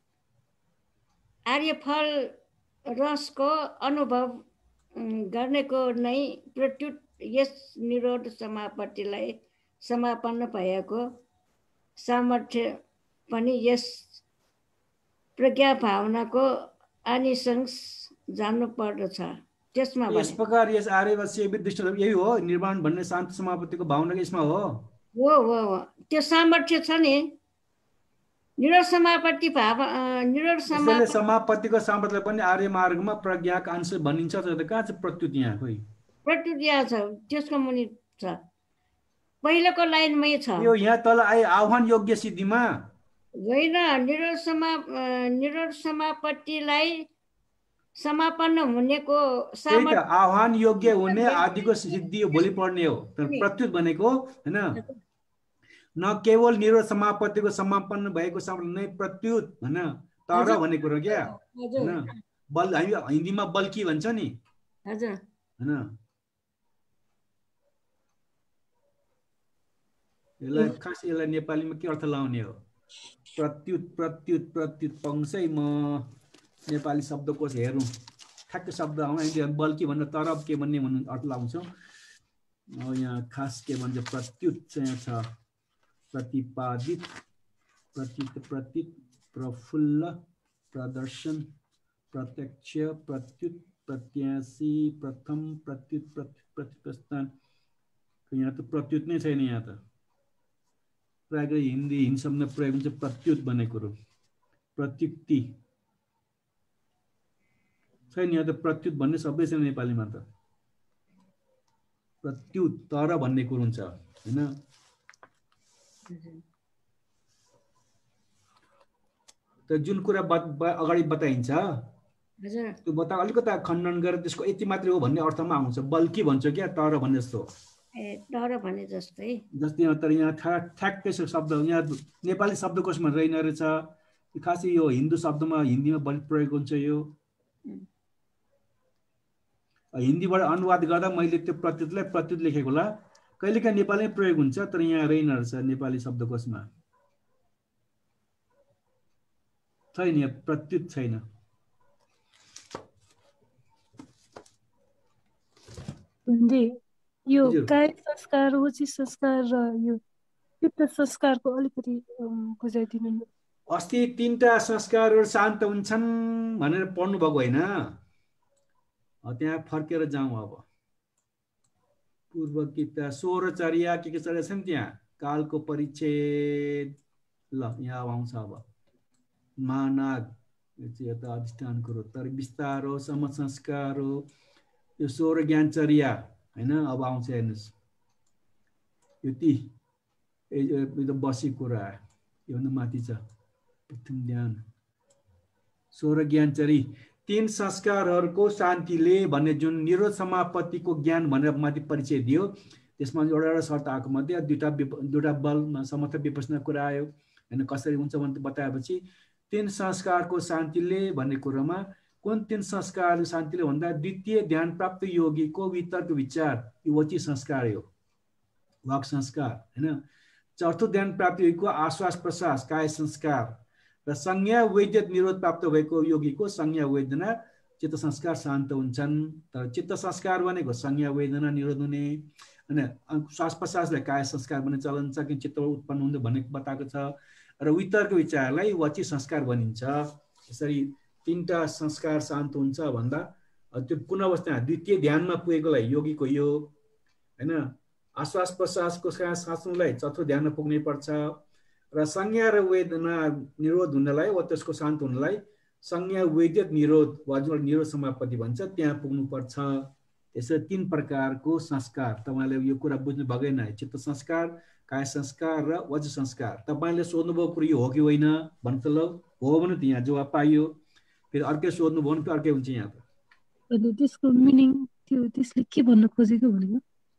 आर्यफल रसको अनुभव गर्नेको नै प्रत्युत यस निरोध समापत्तिलाई समापन्न भएको सामर्थ्य पनि यस प्रज्ञा भावनाको आनिसंस जान्नु पर्दछ। त्यसमा यस प्रकार यस आर्यवश्य विदिष्ट यही हो निर्वाण भन्ने शान्त समापतिको भावना यसमा हो। हो त्यो सामर्थ्य छ नि निरोध समापत्ति भाव निरोध यसैले समापत्तिको सामर्थ्य पनि आर्य मार्गमा प्रज्ञाको अंश भनिन्छ। त कहाँ छ प्रत्युत यहाँ खोइ प्रत्युत यहाँ छ त्यसको मुनि छ पहिलोको लाइनमै छ यो यहाँ तल आए आह्वान योग्य सिद्धिमा होइन निरोध समापत्तिलाई समापन्न हुनेको सामर्थ्य आह्वान योग्य हुने आदिको सिद्धि भोलि पर्ने हो। तर प्रत्युत भनेको हैन न केवल निरोध समापत्तिको समापन्न भएको सामर्थ्य नै प्रत्युत हैन तर भनेको हो क्या हैन बल हामी हिन्दीमा बल्की भन्छ नि हजुर हैन यसलाई खास यसलाई नेपालीमा के अर्थ लाउने हो प्रत्युत प्रत्युत प्रत्युत पङ्सै म नेपाली शब्दकोश हेरौँ ठ्याक्क शब्द आउँछ बल्की भन्दा तरब के भन्ने भन्नु अर्थ लाउँछौँ। यहाँ खास के भन्छ प्रत्युत चाहिँ छ प्रतिपादित प्रतीत प्रतीत प्रफुल्ल प्रदर्शन प्रत्यक्ष प्रत्युत प्रत्याशी प्रथम प्रत्युत प्रतिप्रस्थान यहाँ त प्रत्युत नै छैन। यहाँ त प्रायः हिन्दी शब्द प्रयोग हुन्छ प्रत्युत भनेको कुरो प्रत्युक्ति छैन। यहाँ त प्रत्युत भन्ने शब्दै छैन नेपालीमा त प्रत्युत तर भन्ने कुरो हुन्छ हैन। त जुन कुरा अगाडि बताइन्छ त्यो बता अलिकता खण्डन गरेर त्यसको यति मात्रै हो भन्ने अर्थमा आउँछ बल्कि भन्छ क्या तर भन्ने जस्तो तर भने जस्तै जस्तै तर यहाँ ठ्याक्कै शब्द यहाँ नेपाली शब्दकोशमा रहेन रहेछ खासै यो हिन्दू शब्दमा हिन्दीमा बढी प्रयोग हुन्छ। यो हिन्दीबाट अनुवाद गर्दा मैले त्यो प्रत्युतलाई प्रत्युत लेखेको होला कहिलेकाहीँ नेपालीमै प्रयोग हुन्छ तर यहाँ रहेन रहेछ नेपाली शब्दकोशमा छैन यहाँ प्रत्युत छैन। यो काय संस्कार उचित संस्कार र यो चित्त संस्कारको अलिकति बुझाइदिनु न। अस्ति 3टा संस्कारहरू शान्त हुन्छन् भनेर पढ्नु भएको होइन त्यहाँ फर्केर जाउँ। अब पूर्व गीता 16 चर्या के चर्या छन् त्यहाँ कालको परिच्छेद ल यहाँ आउँछ। अब मानाग यता अधिष्ठान कुरो तर विस्तार हो सम संस्कार हो यो 16 ज्ञानचर्या हैन। अब आउँछ हेर्नुस् यो ती बसी कुरा यो भन्दा माथि छ प्रथम ध्यान 16 ज्ञानचरी 3 संस्कारहरूको शान्तिले भन्ने जुन निरोध समापत्तिको ज्ञान भनेर माथि परिचय दियो त्यसमा एउटा शर्त आएको मध्ये दुईटा बल समर्थ विपसना कुरा आयो हैन कसरी हुन्छ भन्ने बताएपछि 3 संस्कारको शान्तिले भन्ने कुरामा कुन 3 संस्कारको शान्तिले भन्दा द्वितीय ध्यान प्राप्त योगीको वितर्क विचार यो वची संस्कार हो वाक संस्कार हैन। चौथो ध्यान प्राप्त योगीको आश्वास प्रश्वास काय संस्कार र संज्ञा वैद्य निरोध प्राप्त भएको योगीको संज्ञा वेदना चित्त संस्कार शान्त हुन्छन्। तर चित्त संस्कार भनेको संज्ञा वेदना निरोध हुने हैन श्वास प्रश्वासलाई काय संस्कार भन्ने चलन छ कि चित्त उत्पन्न हुँदै भनेको बताएको छ र वितर्क विचारलाई वची संस्कार भनिन्छ। यसरी 3टा संस्कार शान्त हुन्छ भन्दा त्यो कुन अवस्था द्वितीय ध्यानमा पुगेकोलाई योगीको यो हैन आश्वास प्रश्वासको साँच्नुलाई चतुर्थ ध्यानमा पुग्नै पर्छ र संज्ञा र वेदना निरोध हुनलाई वा त्यसको शान्त हुनलाई संज्ञा वैद्य निरोध वा जुन निरोध समापत्ति भन्छ त्यहाँ पुग्नु पर्छ। यसरी 3 प्रकारको संस्कार तपाईले यो कुरा बुझ्नु भएन चित्त संस्कार काय संस्कार र वच संस्कार तपाईले सोध्नुभयो कुरो यो हो कि होइन भन्छ ल हो भने त यहाँ जवाफ पाइयो फेरि अर्कै सोध्नु भयो भने अर्कै हुन्छ। यहाँ त त्यसको मिनिङ त्यो त्यसले के भन्न खोजेको भनेको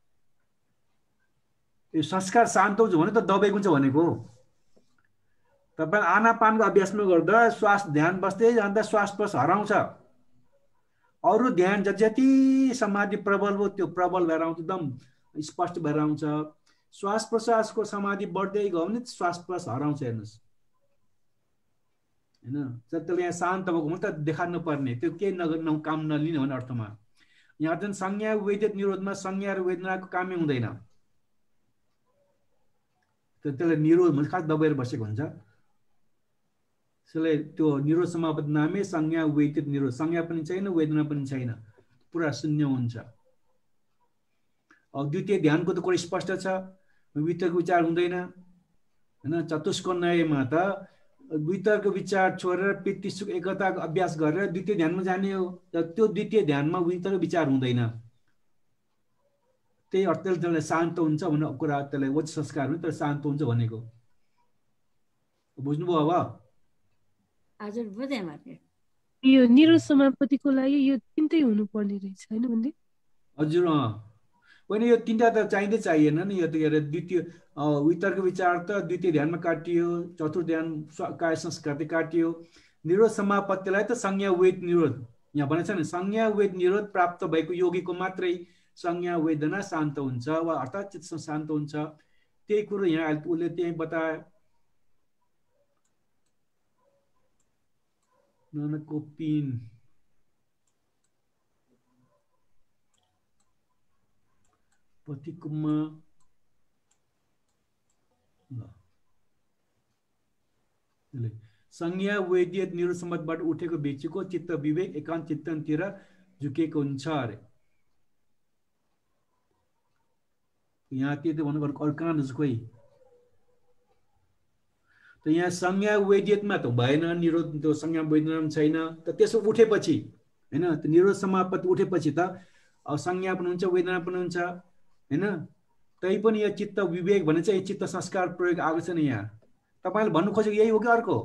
यो संस्कार शान्त हुन्छ भने त दबाई हुन्छ भनेको तपाई आनापानको अभ्यासमा गर्दा श्वास ध्यान बस्दै जाँदा श्वास प्रश्वास हराउँछ अरु ध्यान जति समाधि प्रबल हो त्यो प्रबल भएर आउँछ एकदम स्पष्ट भएर आउँछ। श्वास प्रश्वासको समाधि बढ्दै गयो भने श्वास प्रश्वास हराउँछ हेर्नुस् हैन। जतिले यहाँ शान्त भएको हुन्छ त देखाउनु पर्ने त्यो के नगर्नु काम नलिने भन्ने अर्थमा यहाँ जुन संज्ञा वैद्य निरोधमा संज्ञा र वेदनाको कामै हुँदैन त्यसले निरोध भन्छ खास दबाएर बसेको हुन्छ। त्यसले त्यो निरोध समापत्ति नामै संज्ञा वैद्य निरोध संज्ञा पनि छैन वेदना पनि छैन पुरा शून्य हुन्छ। अब द्वितीय ध्यानको त कुरा स्पष्ट छ, वितर्क विचार हुँदैन हैन। चतुष्कोणमा त वितर्क विचार छोडेर पितृ सुख एकताको अभ्यास गरेर द्वितीय ध्यानमा जाने हो। त्यो द्वितीय ध्यानमा वितर्क विचार हुँदैन, त्यही अर्थले त्यसलाई शान्त हुन्छ भन्ने कुरा, त्यसलाई वच संस्कार हो, तर शान्त हुन्छ भनेको बुझ्नुभयो अब? हजुर बुझेँ मैले। यो निरोध समापतिको लागि यो तिनटै हुनुपर्ने रहेछ हैन भन्दै? हजुर होइन, यो तिनवटा त चाहिएन नि। यो त के अरे द्वितीय वितर्क विचार त द्वितीय ध्यानमा काटियो, चतुर्थ ध्यान काय संस्कार काटियो। निरोध समापत्तिलाई त संज्ञा वेद निरोध यहाँ भनेको छ नि, संज्ञा वेद निरोध प्राप्त भएको योगीको मात्रै संज्ञा वेदना शान्त हुन्छ वा अर्थात् चित्त शान्त हुन्छ। त्यही कुरो यहाँ उसले त्यही बताए। ननको पिन पतिकुमा संज्ञा वेद्य निरोध सम्बन्धबाट उठेको व्यक्तिको चित्त विवेक एकान्त चिन्तनतिर झुकेको हुन्छ अरे। यहाँ त्यो त भन्नु अर्को कहाँ छ कोही त यहाँ संज्ञा वेद्यमा त भएन निरोध, त्यो संज्ञा वेदना छैन त। त्यसो उठेपछि हैन, त्यो निरोध समापत्ति उठेपछि त संज्ञा पनि हुन्छ वेदना पनि हुन्छ हैन। तै पनि यहाँ चित्त विवेक भने चाहिँ चित्त संस्कार प्रयोग आएको छ नि। यहाँ तपाईले भन्नु खोजेको यही हो कि अर्को?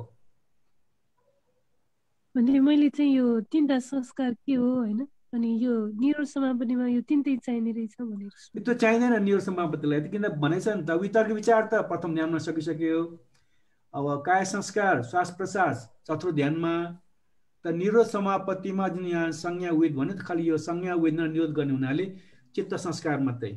भने मैले चाहिँ यो तीनटा संस्कार के हो हैन, अनि यो निरोध समापतिमा यो तीनटै चाहिने रहेछ भनेर। त्यो चाहिँदैन निरोध समापतिलाई त, किन भनेछ नि त वितर्क विचार त प्रथम ध्यानमा सकिसक्यो। अब काय संस्कार श्वास प्रश्वास चतुर्थ ध्यानमा त निरोध समापत्तिमा जुन यहाँ संज्ञा वेद भन्यो त खालि यो संज्ञा वेदना निरोध गर्ने हुनाले चित्त संस्कार मात्रै।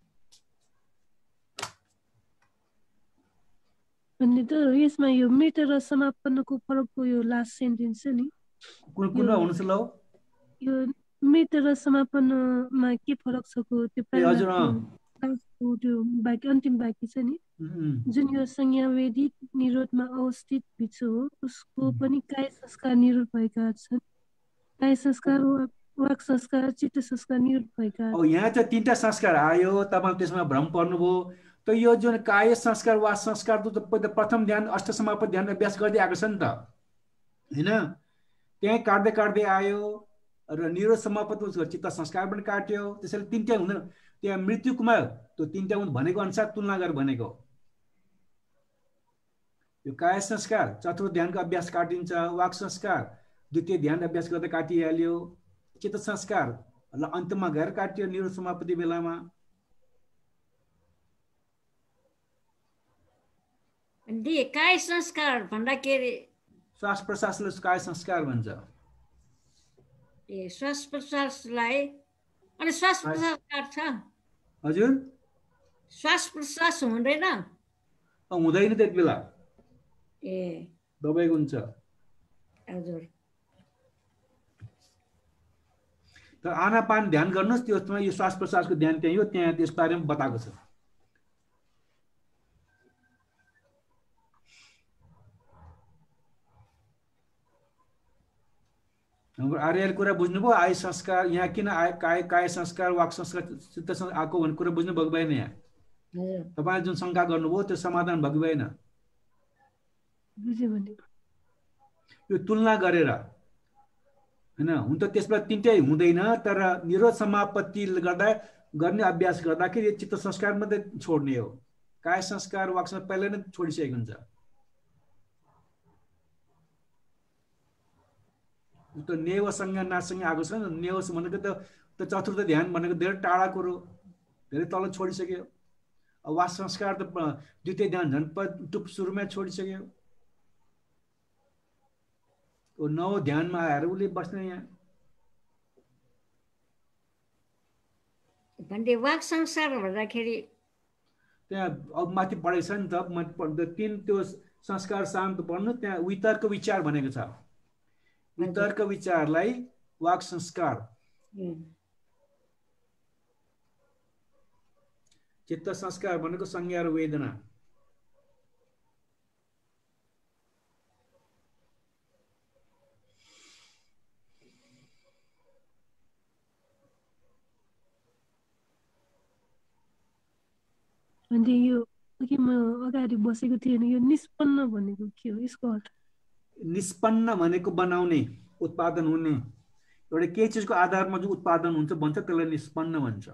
अनि त यसमा यो मृत र समापन्नको फरकको यो लास्ट सेन्टेन्स छ नि, कुन हुनुहुन्छ ल? यो मृत र समापन्नमा के फरक छ को त्यो प्याराग्राफको त्यो वाक्य अन्तिम वाक्य छ नि, जुन यो संज्ञा वेदित निरोधमा अवस्थित भित्र हो उसको पनि काय संस्कार निरोध भएका छन्। काय संस्कार वाक संस्कार चित्त संस्कार निरोध भएका। अब यहाँ चाहिँ तीनटा संस्कार आयो, तपाईले त्यसमा भ्रम पर्नुभयो। त यो जुन काय संस्कार वाक संस्कार त प्रथम ध्यान अष्ट समापन ध्यान अभ्यास गर्दै आएको छ नि त हैन। त्यही काट्दै काट्दै आयो र निरोध समापन चित्त संस्कार पनि काट्यो। त्यसैले तीनटा हुँदैन, त्यहाँ मृत्युमा त्यो तीनटा भनेको अनुसार तुलना गरेर भनेको। यो काय संस्कार चतुर्थ ध्यानको अभ्यास काटिन्छ, वाक संस्कार द्वितीय ध्यान अभ्यास गर्दा काटिहाल्यो, चित्त संस्कार ल अन्तमा गएर काटियो निरोध समापति बेलामा। काय संस्कार भन्दा के रे? श्वास प्रश्वासले काय संस्कार भन्छ। ए श्वास प्रश्वासलाई अनि श्वास प्रश्वास काट्छ? हजुर श्वास प्रश्वास हुँदैन? हुँदैन त्यति बेला, ए दबाईको हुन्छ। हजुर तर आनापान ध्यान गर्नुहोस्, त्यसमा यो श्वास प्रश्वासको ध्यान त्यही हो, त्यहाँ त्यस बारेमा बताएको छ। आर्यले कुरा बुझ्नुभयो? आय संस्कार यहाँ किन काय संस्कार वाक संस्कार चित्त संस्कार आएको भन्ने कुरा बुझ्नु भएको भएन? यहाँ तपाईँले जुन शङ्का गर्नुभयो त्यो समाधान भएको भएन। यो तुलना गरेर हैन, हुन त त्यसमा तीनटै हुँदैन, तर निरोध समापत्ति गर्दा गर्ने अभ्यास गर्दाखेरि चित्त संस्कार मात्रै छोड्ने हो। काय संस्कार वाक संस्कार पहिला नै छोडिसकेको हुन्छ। त नेव संज्ञा नासँग आएको छ नि। नेव भनेको त चतुर्थ ध्यान भनेको धेरै टाढा कुरो, धेरै तल छोडिसक्यो। वाक संस्कार त द्वितीय ध्यान झन् टुप सुरुमै छोडिसक्यो। नौ ध्यानमा आएर उसले बस्ने यहाँ भन्दै वाक संस्कार भन्दाखेरि त्यहाँ अब माथि पढेको छ नि त तीन त्यो संस्कार शान्त पढ्नु, त्यहाँ वितर्क विचार भनेको छ। वितर्क विचारलाई वाक संस्कार, चित्त संस्कार भनेको संज्ञा र वेदना। अनि यो अघि म अगाडि बसेको थिएँ नि यो निष्पन्न भनेको के हो यसको अर्थ? निष्पन्न भनेको बनाउने, उत्पादन हुने, एउटा केही चिजको आधारमा जो उत्पादन हुन्छ भन्छ त्यसलाई निष्पन्न भन्छ।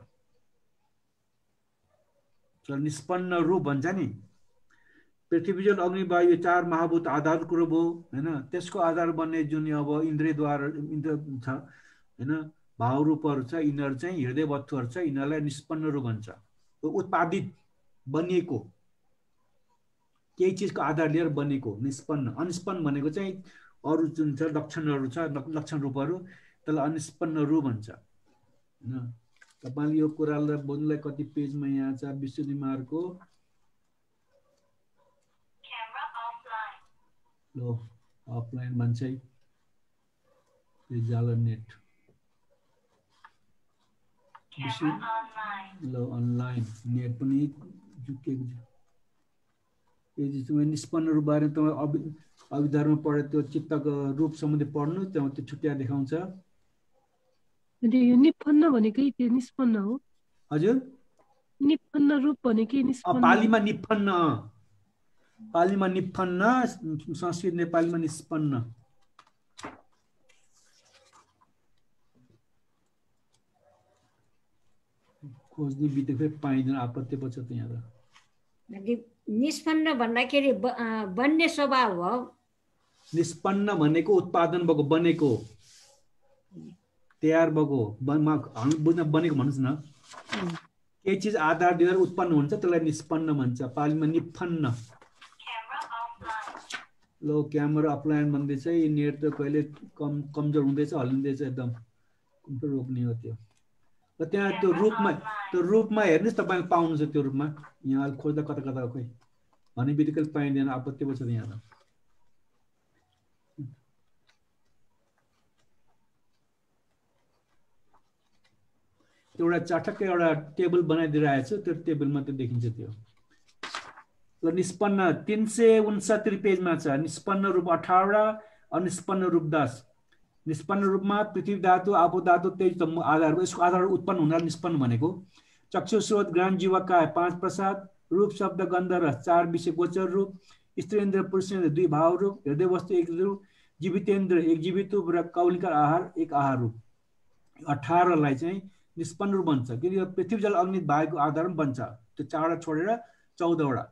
निष्पन्न रूप भन्छ नि। पृथ्वी जल अग्नि वायु 4 महाभूत आधार कुरो भयो हैन। त्यसको आधार बन्ने जुन अब इन्द्रियद्वारा इन्द्र छ हैन, भाव रूपहरू छ, यिनीहरू चाहिँ हृदय वस्तुहरू छ, यिनीहरूलाई निष्पन्न रूप भन्छ। उत्पादित बनिएको केही चिजको आधार लिएर बनेको निष्पन्न। अनिष्पन्न भनेको चाहिँ अरू जुन छ लक्षणहरू छ, लक्षण रूपहरू, त्यसलाई अनिष्पन्न रूप भन्छ हैन। तपाईले यो कुरालाई बुझ्नलाई कति पेजमा यहाँ छ विश्वनिमारको लो अफलाइन भन्छ है, जाला नेट लो अनलाइन नेट पनि झुकेको छ। पेज निष्पन्न रूप बारे तपाईँ अभिधारमा पढे त्यो चित्तको रूप सम्बन्धी पढ्नु, त्यहाँ त्यो छुट्याएर देखाउँछ। यो निष्पन्न भनेकै त्यो निष्पन्न हो। हजुर निष्पन्न रूप भनेकै निष्पन्न। पालीमा निष्पन्न, पालीमा निष्पन्न, संस्कृत नेपालीमा निष्पन्न। खोज्ने बित्तिकै पाइँदैन, आपत्ति पर्छ त यहाँ त। निष्पन्न भन्दाखेरि बन्ने स्वभाव हो। निष्पन्न भनेको उत्पादन भएको, बनेको, तयार भएको, हामी बुझ्न बनेको भन्नुहोस् न। केही चिज आधार दिएर उत्पन्न हुन्छ त्यसलाई निष्पन्न भन्छ। पालीमा निष्पन्न। लो क्यामेरा अफलाइन भन्दैछ, यो नेट त कहिले कमजोर हुँदैछ, हल्लिँदैछ एकदम, कुन रोक्ने हो त्यो। र त्यहाँ त्यो रूपमा हेर्नुहोस्, तपाईले पाउनुहुन्छ त्यो रूपमा। यहाँ खोज्दा कता कता खोइ भन्ने बित्तिकै पाइँदैन, आपत्ति पर्छ यहाँ त। एउटा चटक्कै एउटा टेबल बनाइदिइरहेको छु, त्यो टेबलमा त्यो देखिन्छ त्यो। र निष्पन्न 369 पेजमा छ। निष्पन्न रूप 18, अनिष्पन्न रूप 10। निष्पन्न रूपमा पृथ्वी धातु, आपो धातु, तेज आधार, यसको आधार उत्पन्न हुनाले निष्पन्न भनेको। चक्षु स्रोत ज्ञान जीवा काय 5 प्रसाद, रूप शब्द गन्ध रस 4 विषय गोचर रूप, स्त्रीन्द्र पुरुषेन्द्र 2 भाव रूप, हृदय वस्तु 1 रूप, जीवितेन्द्र 1 जीवित रूप र कौलिका आहार 1 आहार रूप। 18 लाई चाहिँ निष्पन्न रूप भन्छ, किनकि यो पृथ्वी जल अग्नि वायुको आधारमा बन्छ। त्यो 4 छोडेर 14 वटा।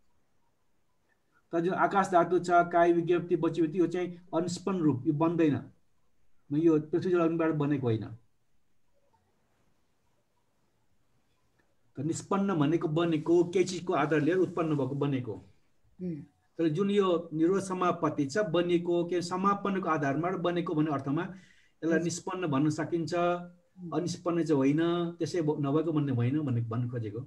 तर जुन आकाश धातु छ, काय विज्ञप्ति बचीवृत्ति, यो चाहिँ अनिष्पन्न रूप, यो बन्दैन, यो पृथ्वी जल अग्निबाट बनेको होइन। निष्पन्न भनेको बनेको, केही चिजको आधार लिएर उत्पन्न भएको, बनेको। तर जुन यो निरोध समापत्ति छ, बनेको के समापनको आधारमा बनेको भन्ने अर्थमा यसलाई निष्पन्न भन्न सकिन्छ। अनिष्पन्न चाहिँ होइन, त्यसै नभएको भन्ने होइन भन्नु खोजेको।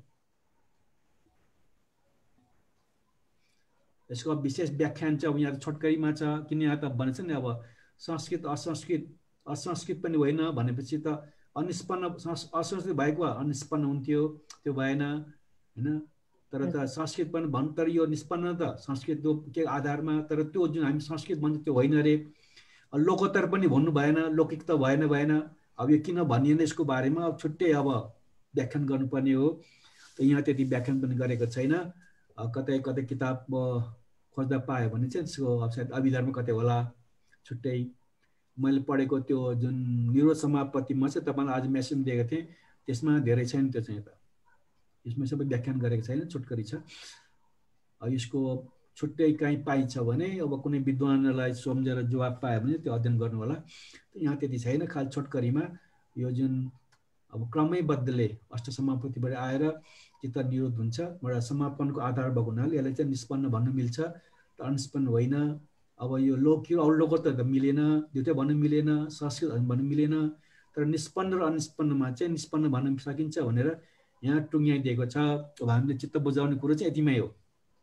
यसको विशेष व्याख्यान चाहिँ अब यहाँ छोटकरीमा छ, किन यहाँ त भन्छ नि अब संस्कृत असंस्कृत पनि होइन भनेपछि त अनिष्पन्न असंस्कृत भएको अनिष्पन्न हुन्थ्यो, त्यो भएन हैन। तर त संस्कृत पनि भन्, तर यो निष्पन्न त संस्कृत के आधारमा, तर त्यो जुन हामी संस्कृत भन्छ त्यो होइन रे। लोकोत्तर पनि भन्नु भएन, लौकिक त भएन। अब यो किन भनिएन यसको बारेमा अब छुट्टै अब व्याख्यान गर्नुपर्ने हो। त यहाँ त्यति व्याख्यान पनि गरेको छैन। कतै कतै किताब खोज्दा पायो भने चाहिँ त्यसको सायद अभिधारमा कतै होला छुट्टै। मैले पढेको त्यो जुन निरोध समापत्तिमा चाहिँ तपाईँलाई आज मेसेज दिएको थिएँ, त्यसमा धेरै छैन त्यो चाहिँ। त यसमा सबै व्याख्यान गरेको छैन, छोटकरी छ। यसको छुट्टै कहीँ पाइन्छ भने अब कुनै विद्वानलाई सम्झेर जवाब पायो भने त्यो अध्ययन गर्नु होला। यहाँ त्यति छैन, खालि छोटकरीमा यो जुन अब क्रमैबद्धले अष्ट समापत्तिबाट आएर चित्त निरोध हुन्छ, एउटा समापनको आधार भएको हुनाले यसलाई चाहिँ निष्पन्न भन्न मिल्छ, त अनिष्पन्न होइन। अब यो लोकोत्तर त मिलेन, दुइटै भन्न मिलेन, संस्कृत भन्न मिलेन। तर निष्पन्न र अनिष्पन्नमा चाहिँ निष्पन्न भन्न सकिन्छ भनेर यहाँ टुङ्ग्याइदिएको छ। अब हामीले चित्त बुझाउने कुरो चाहिँ यतिमै हो।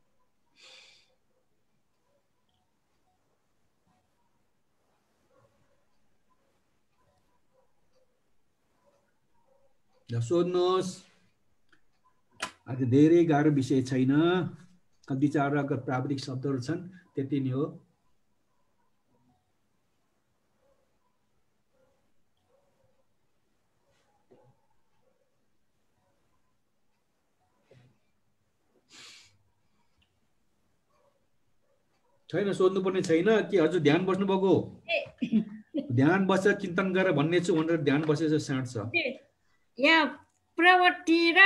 सोध्नुहोस्, आज धेरै गाह्रो विषय छैन, कति चारका प्राविधिक शब्दहरू छन्, त्यति नै हो। छैन, सोध्नुपर्ने छैन कि हजुर ध्यान बस्नुभएको? ध्यान बसेर चिन्तन गरेर भन्ने छु भनेर ध्यान बसेर साँड छ। यहाँ प्रवृत्ति र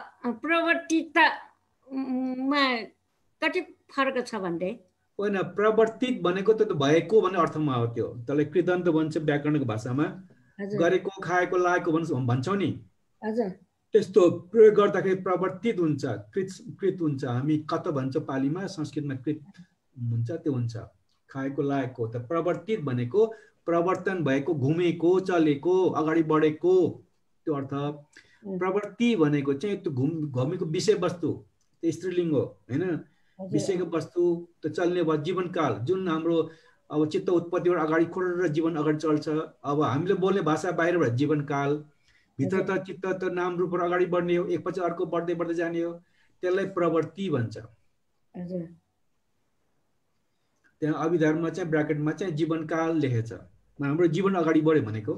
प्रवर्तितमा कति फरक छ भन्दै? होइन, प्रवर्तित भनेको त भएको भन्ने अर्थमा हो। त्यो त्यसलाई कृदन्त भन्छ व्याकरणको भाषामा। गरेको, खाएको, लागेको भन्छौँ नि, त्यस्तो प्रयोग गर्दाखेरि प्रवर्तित हुन्छ, कृत हुन्छ। हामी कत भन्छ पालीमा, संस्कृतमा कृत हुन्छ, त्यो हुन्छ खाएको लागेको। त प्रवर्तित भनेको प्रवर्तन भएको, घुमेको, चलेको, अगाडि बढेको, त्यो अर्थ। प्रवृत्ति भनेको चाहिँ त्यो घुमेको विषयवस्तु, त्यो स्त्रीलिङ्ग हो होइन, विषयको वस्तु, त्यो चल्ने भयो जीवनकाल। जुन हाम्रो अब चित्त उत्पत्तिबाट अगाडि खोलेर जीवन अगाडि चल्छ। अब हामीले बोल्ने भाषा बाहिरबाट जीवनकाल, भित्र त चित्त त नाम रूपबाट अगाडि बढ्ने हो, एकपछि अर्को बढ्दै बढ्दै जाने हो, त्यसलाई प्रवृत्ति भन्छ। त्यहाँ अभिधर्ममा चाहिँ ब्राकेटमा चाहिँ जीवनकाल लेखेछ, हाम्रो जीवन अगाडि बढ्यो भनेको।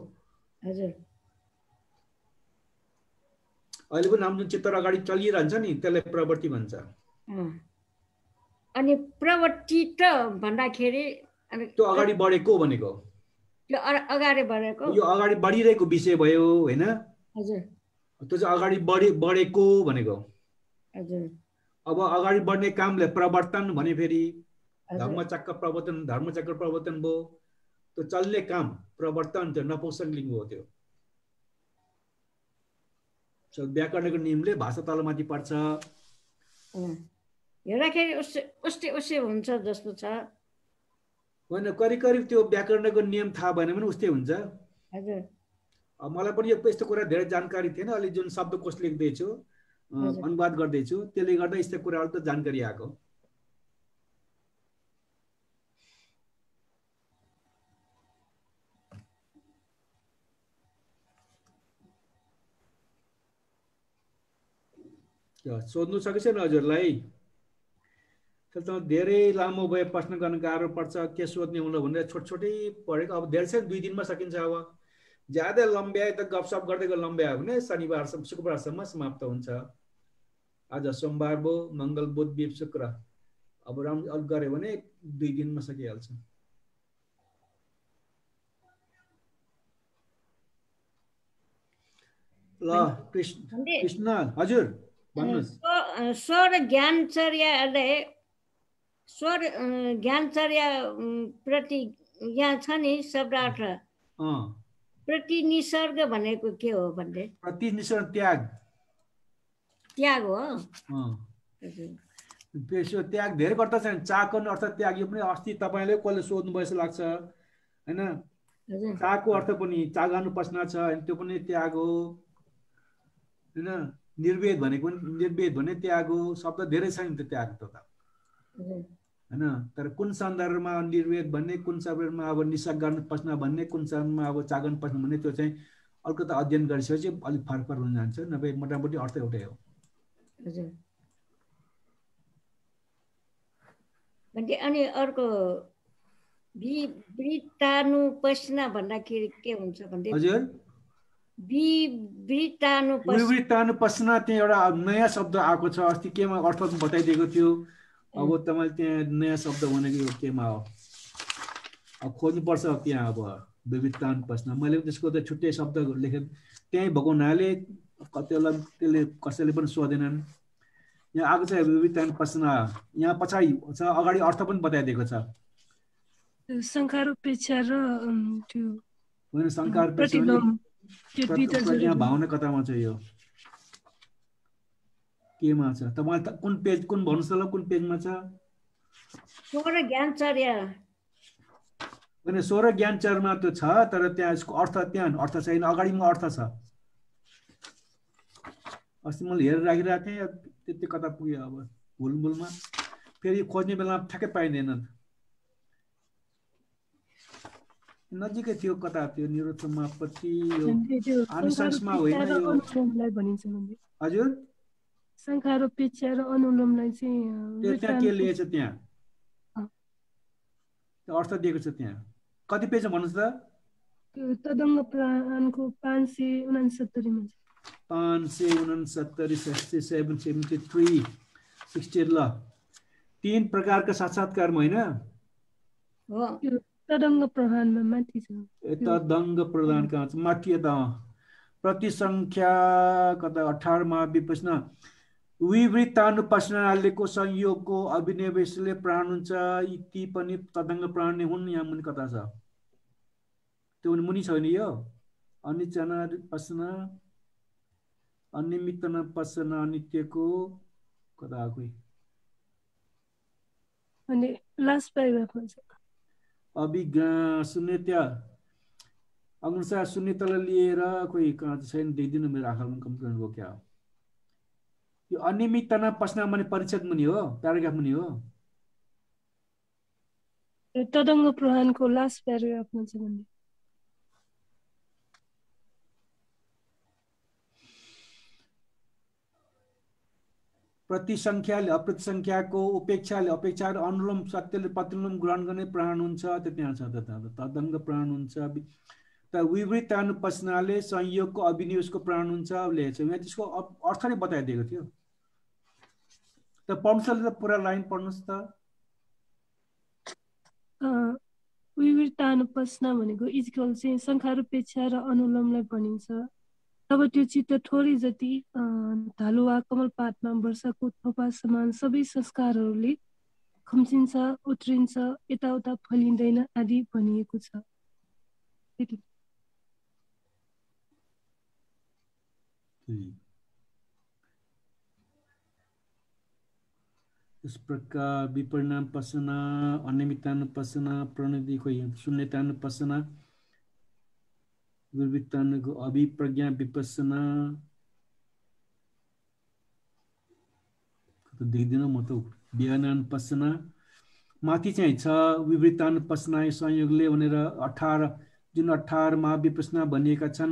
अहिले पनि हाम्रो चित्त अगाडि चलिरहन्छ नि, त्यसलाई प्रवृत्ति भन्छ। अनि प्रवृत्ति त भन्दाखेरि त्यो अगाडि बढेको भनेको, त्यो अगाडि बढेको, यो अगाडि बढिरहेको विषय भयो होइन। त्यो चाहिँ अगाडि बढेको भनेको। अब अगाडि बढ्ने कामले प्रवर्तन भने फेरि धर्मचक्र प्रवर्तन, धर्मचक्र प्रवर्तन भयो। त्यो चल्ने काम प्रवर्तन, त्यो नपुंसकलिङ्ग हो। त्यो व्याकरणको नियमले भाषा तलमाथि पर्छ। हेर्दाखेरि उस्तै हुन्छ जस्तो छ। होइन, करिब त्यो व्याकरणको नियम थाहा भएन भने उस्तै हुन्छ। मलाई पनि यस्तो कुरा धेरै जानकारी थिएन। अहिले जुन शब्दकोश लेख्दैछु, अनुवाद गर्दैछु, त्यसले गर्दा यस्तो कुराहरू त जानकारी आएको। सोध्नु सकेछ न हजुरलाई? धेरै लामो भए प्रश्न गर्न गाह्रो पर्छ, के सोध्ने हुनु भनेर छोटै पढेको। अब धेरै छ, 2 दिनमा सकिन्छ। अब ज्यादा लम्ब्याए त गफसप गर्दै लम्ब्यायो भने शनिबारसम्म शुक्रबारसम्म समाप्त हुन्छ। आज सोमबार भयो, मङ्गल बुध बिफ शुक्र, अब राम्रो गऱ्यो भने 2 दिनमा सकिहाल्छ। ल कृष्ण हजुर भन्नुहोस्। स्वर ज्ञानचर्या प्रति यहाँ छ नि शब्द अर्थ। प्रति निसर्ग भनेको के हो भन्दै? प्रति निसर्ग त्याग हो। त्याग धेरै अर्थ छ। चाहको अर्थ त्याग, यो पनि अस्ति तपाईँले कसले सोध्नु भयो जस्तो लाग्छ होइन। चाहको अर्थ पनि चागानु पस्ना छ, त्यो पनि त्याग हो होइन। निर्वेद भनेको निर्वेद भने त्याग हो। शब्द धेरै छ नि त त्याग त होइन। तर कुन सन्दर्भमा निर्वेद भन्ने, कुन सन्दर्भमा अब निसर्गन पस्न भन्ने, कुन सन्दर्भमा अब चागन पस्न भन्ने, त्यो चाहिँ अलिकति अध्ययन गरिसकेपछि अलिक फरक हुन जान्छ। नभए मोटामोटी अर्थ एउटै हो। अनि अर्को विवृतानुपस्ना भन्दाखेरि के हुन्छ भन्दै? हजुर, विवृतानुपस्ना त्यहाँ एउटा नयाँ शब्द आएको छ। अस्ति केमा अर्थ बताइदिएको थियो। अब तपाईँले त्यहाँ नयाँ शब्द भनेको यो केमा हो, अब खोज्नुपर्छ त्यहाँ। अब विवृतानुपस्ना मैले त्यसको त छुट्टै शब्द लेखेँ, त्यहीँ भएको हुनाले त्यसले कसैले पनि सोधेनन्। यहाँ आएको छ विवृतानुपस्ना, यहाँ पछाडि छ, अगाडि अर्थ पनि बताइदिएको छ। संखारोपेक्षा र होइन, संखारोपेक्षा यहाँ भावना कतामा छ? यो केमा छ? तपाईँ कुन पेज, कुन भन्नुहोस् त, कुन पेजमा छ? स्वर ज्ञानचर्या। होइन, स्वर ज्ञानचर्यामा त्यो छ, तर त्यहाँ यसको अर्थ त्यहाँ अर्थ छैन, अगाडिमा अर्थ छ। अस्ति मैले हेरेर राखिरहेको थिएँ, त्यति कता पुग्यो अब भुलभुलमा, फेरि खोज्ने बेलामा ठ्याक्कै पाइँदैन। नजिकै थियो, कता थियो? निरोध समापत्ति, यो आनुशंसमा होइन यो। हजुर, संखारोपेक्षा र अनुलोमलाई चाहिँ त्यहाँ के लिएछ? त्यहाँ अर्थ दिएको छ। त्यहाँ कति पेज भन्नुहोस् त? तदङ्ग प्राणको 569 मा 569 67 73 60। ल, 3 प्रकारका साक्षात्कारमा होइन, हो त्यो तदङ्ग प्रधानमा माथि छ तदङ्ग प्रधान कहाँ छ माथि त प्रतिसङ्ख्या कता 18 मा विपस्ना विवृतानुपस्नालेको संयोगको अभिनिवेशले प्राण हुन्छ ती पनि तदङ्ग प्राण नै हुन् यहाँ मुनि कता छ त्यो मुनि छैन यो अनिचना पस्ना अनिमित्त पस्ना अनित्यको कता आएको अनि लास्ट प्याराग्राफमा छ अभिज्ञा शून्य त्यहाँ अनुसार शून्यतालाई लिएर कोही कहाँ छैन देख्दिनँ मेरो आँखामा कम्प्लेन हो क्या यो अनियमित पस्ना माने परिच्छेद मुनि हो प्याराग्राफ मुनि हो तदङ्ग प्रधानको लास्ट प्याराग्राफमा छ भन्ने प्रतिसङ्ख्याले अप्रतिसङ्ख्याको उपेक्षाले अपेक्षा र अनुलोम सत्यले प्रतिलोम ग्रहण गर्ने प्राण हुन्छ त्यो त्यहाँ छ तदङ्ग प्राण हुन्छ त विवृत अनुपस्नाले संयोगको अभिनिवेशको प्राण हुन्छ लेखेको छ यहाँ त्यसको अर्थ नै बताइदिएको थियो त पढ्नुस् त पुरा लाइन पढ्नुस् त विवृतानुपस्ना भनेको इक्वल चाहिँ संख्यारूपेक्षा र अनुलोमलाई भनिन्छ तब त्यो चित्त थोरै जति धालो वा कमलपातमा वर्षाको थोपा समान सबै संस्कारहरूले खम्चिन्छ उत्रिन्छ यताउता फलिँदैन आदि भनिएको छ इस प्रकार विपरिणामपसना अनियमितानुपसना प्रणति खोइ शून्यतानुपसना विवृत्तानुको अभिप्रज्ञा विपसना देख्दिन म त ज्ञानानुपसना माथि चाहिँ छ विवृत्तानुपसना संयोगले भनेर 18 जुन 18 महाविपसना भनिएका छन्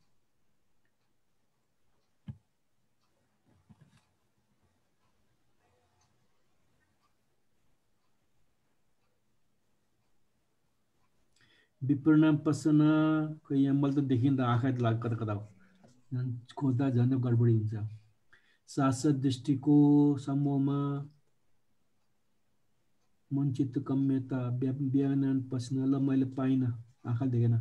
विपरिणाम पसना कोही यहाँ मैले त देखिँदा आँखा लाग्छ कता कता खोज्दा झन् गडबडी हुन्छ शासक दृष्टिको समूहमा मनचित्त कम्यता व्यान पस्न ल मैले पाइनँ आँखा देखेन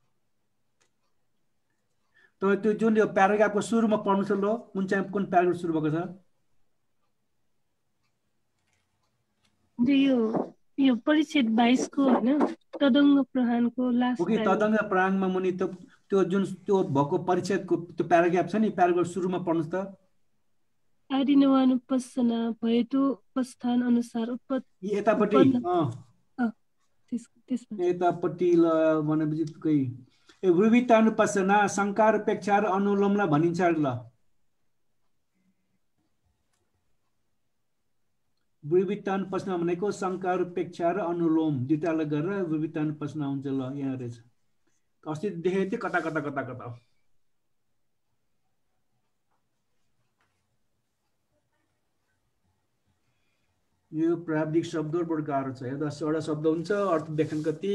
त त्यो जुन यो प्याराग्राफको सुरुमा पढ्नु छ ल कुन चाहिँ कुन प्याराग्राफ सुरु भएको छ यो परिच्छेद 22 को हैन तदङ्ग प्रधानको लास्ट ओके तदङ्ग प्रधानमा मुनि त्यो जुन त्यो भएको परिच्छेदको त्यो प्याराग्राफ छ नि प्याराग्राफ सुरुमा पढ्नुस् त आदिनवानुपस्सना भयतो उपस्थान अनुसार उत्पत्ति यतापट्टि यतापट्टि ल भनेपछि कोही विविधतानुपस्सना शङ्कार अपेक्षा र अनुलोमलाई भनिन्छ ल विविधतानुपस्ना भनेको शङ्कार अपेक्षा र अनुलोम दुईटालाई गरेर विविधतानुपस्ना हुन्छ ल यहाँ रहेछ अस्ति देखेको थिएँ कता कता कता कता यो प्राविधिक शब्दहरुबाट गाह्रो छ एउटा शब्द हुन्छ अर्थ देख्न कति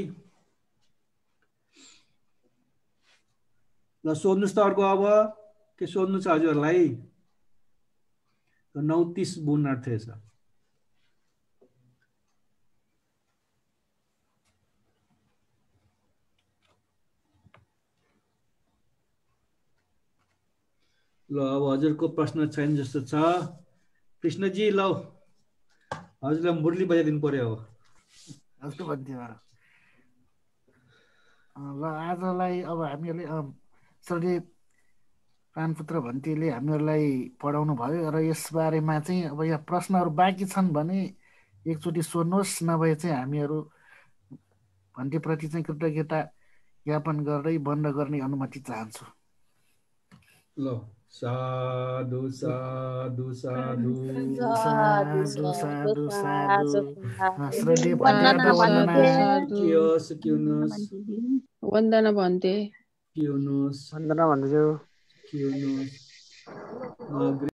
ल सोध्नुस् त अर्को अब के सोध्नु छ हजुरलाई 29 बुन अर्थ छ ल अब हजुरको प्रश्न छैन जस्तो छ कृष्णजी ल हजुरलाई मुरली बजाइदिनु पर्यो अब हजुर भन्थ्यो ल आजलाई अब हामीहरूले श्री प्राणपुत्र भन्तीले हामीहरूलाई पढाउनु भयो र यसबारेमा चाहिँ अब यहाँ प्रश्नहरू बाँकी छन् भने एकचोटि सोध्नुहोस् नभए चाहिँ हामीहरू भन्तीप्रति चाहिँ कृतज्ञता ज्ञापन गर्दै बन्द गर्ने अनुमति चाहन्छु ल साधु साधु साधु साधु साधु साधु श्रद्धेय वन्दना भन्थे वन्दना भन्दैछु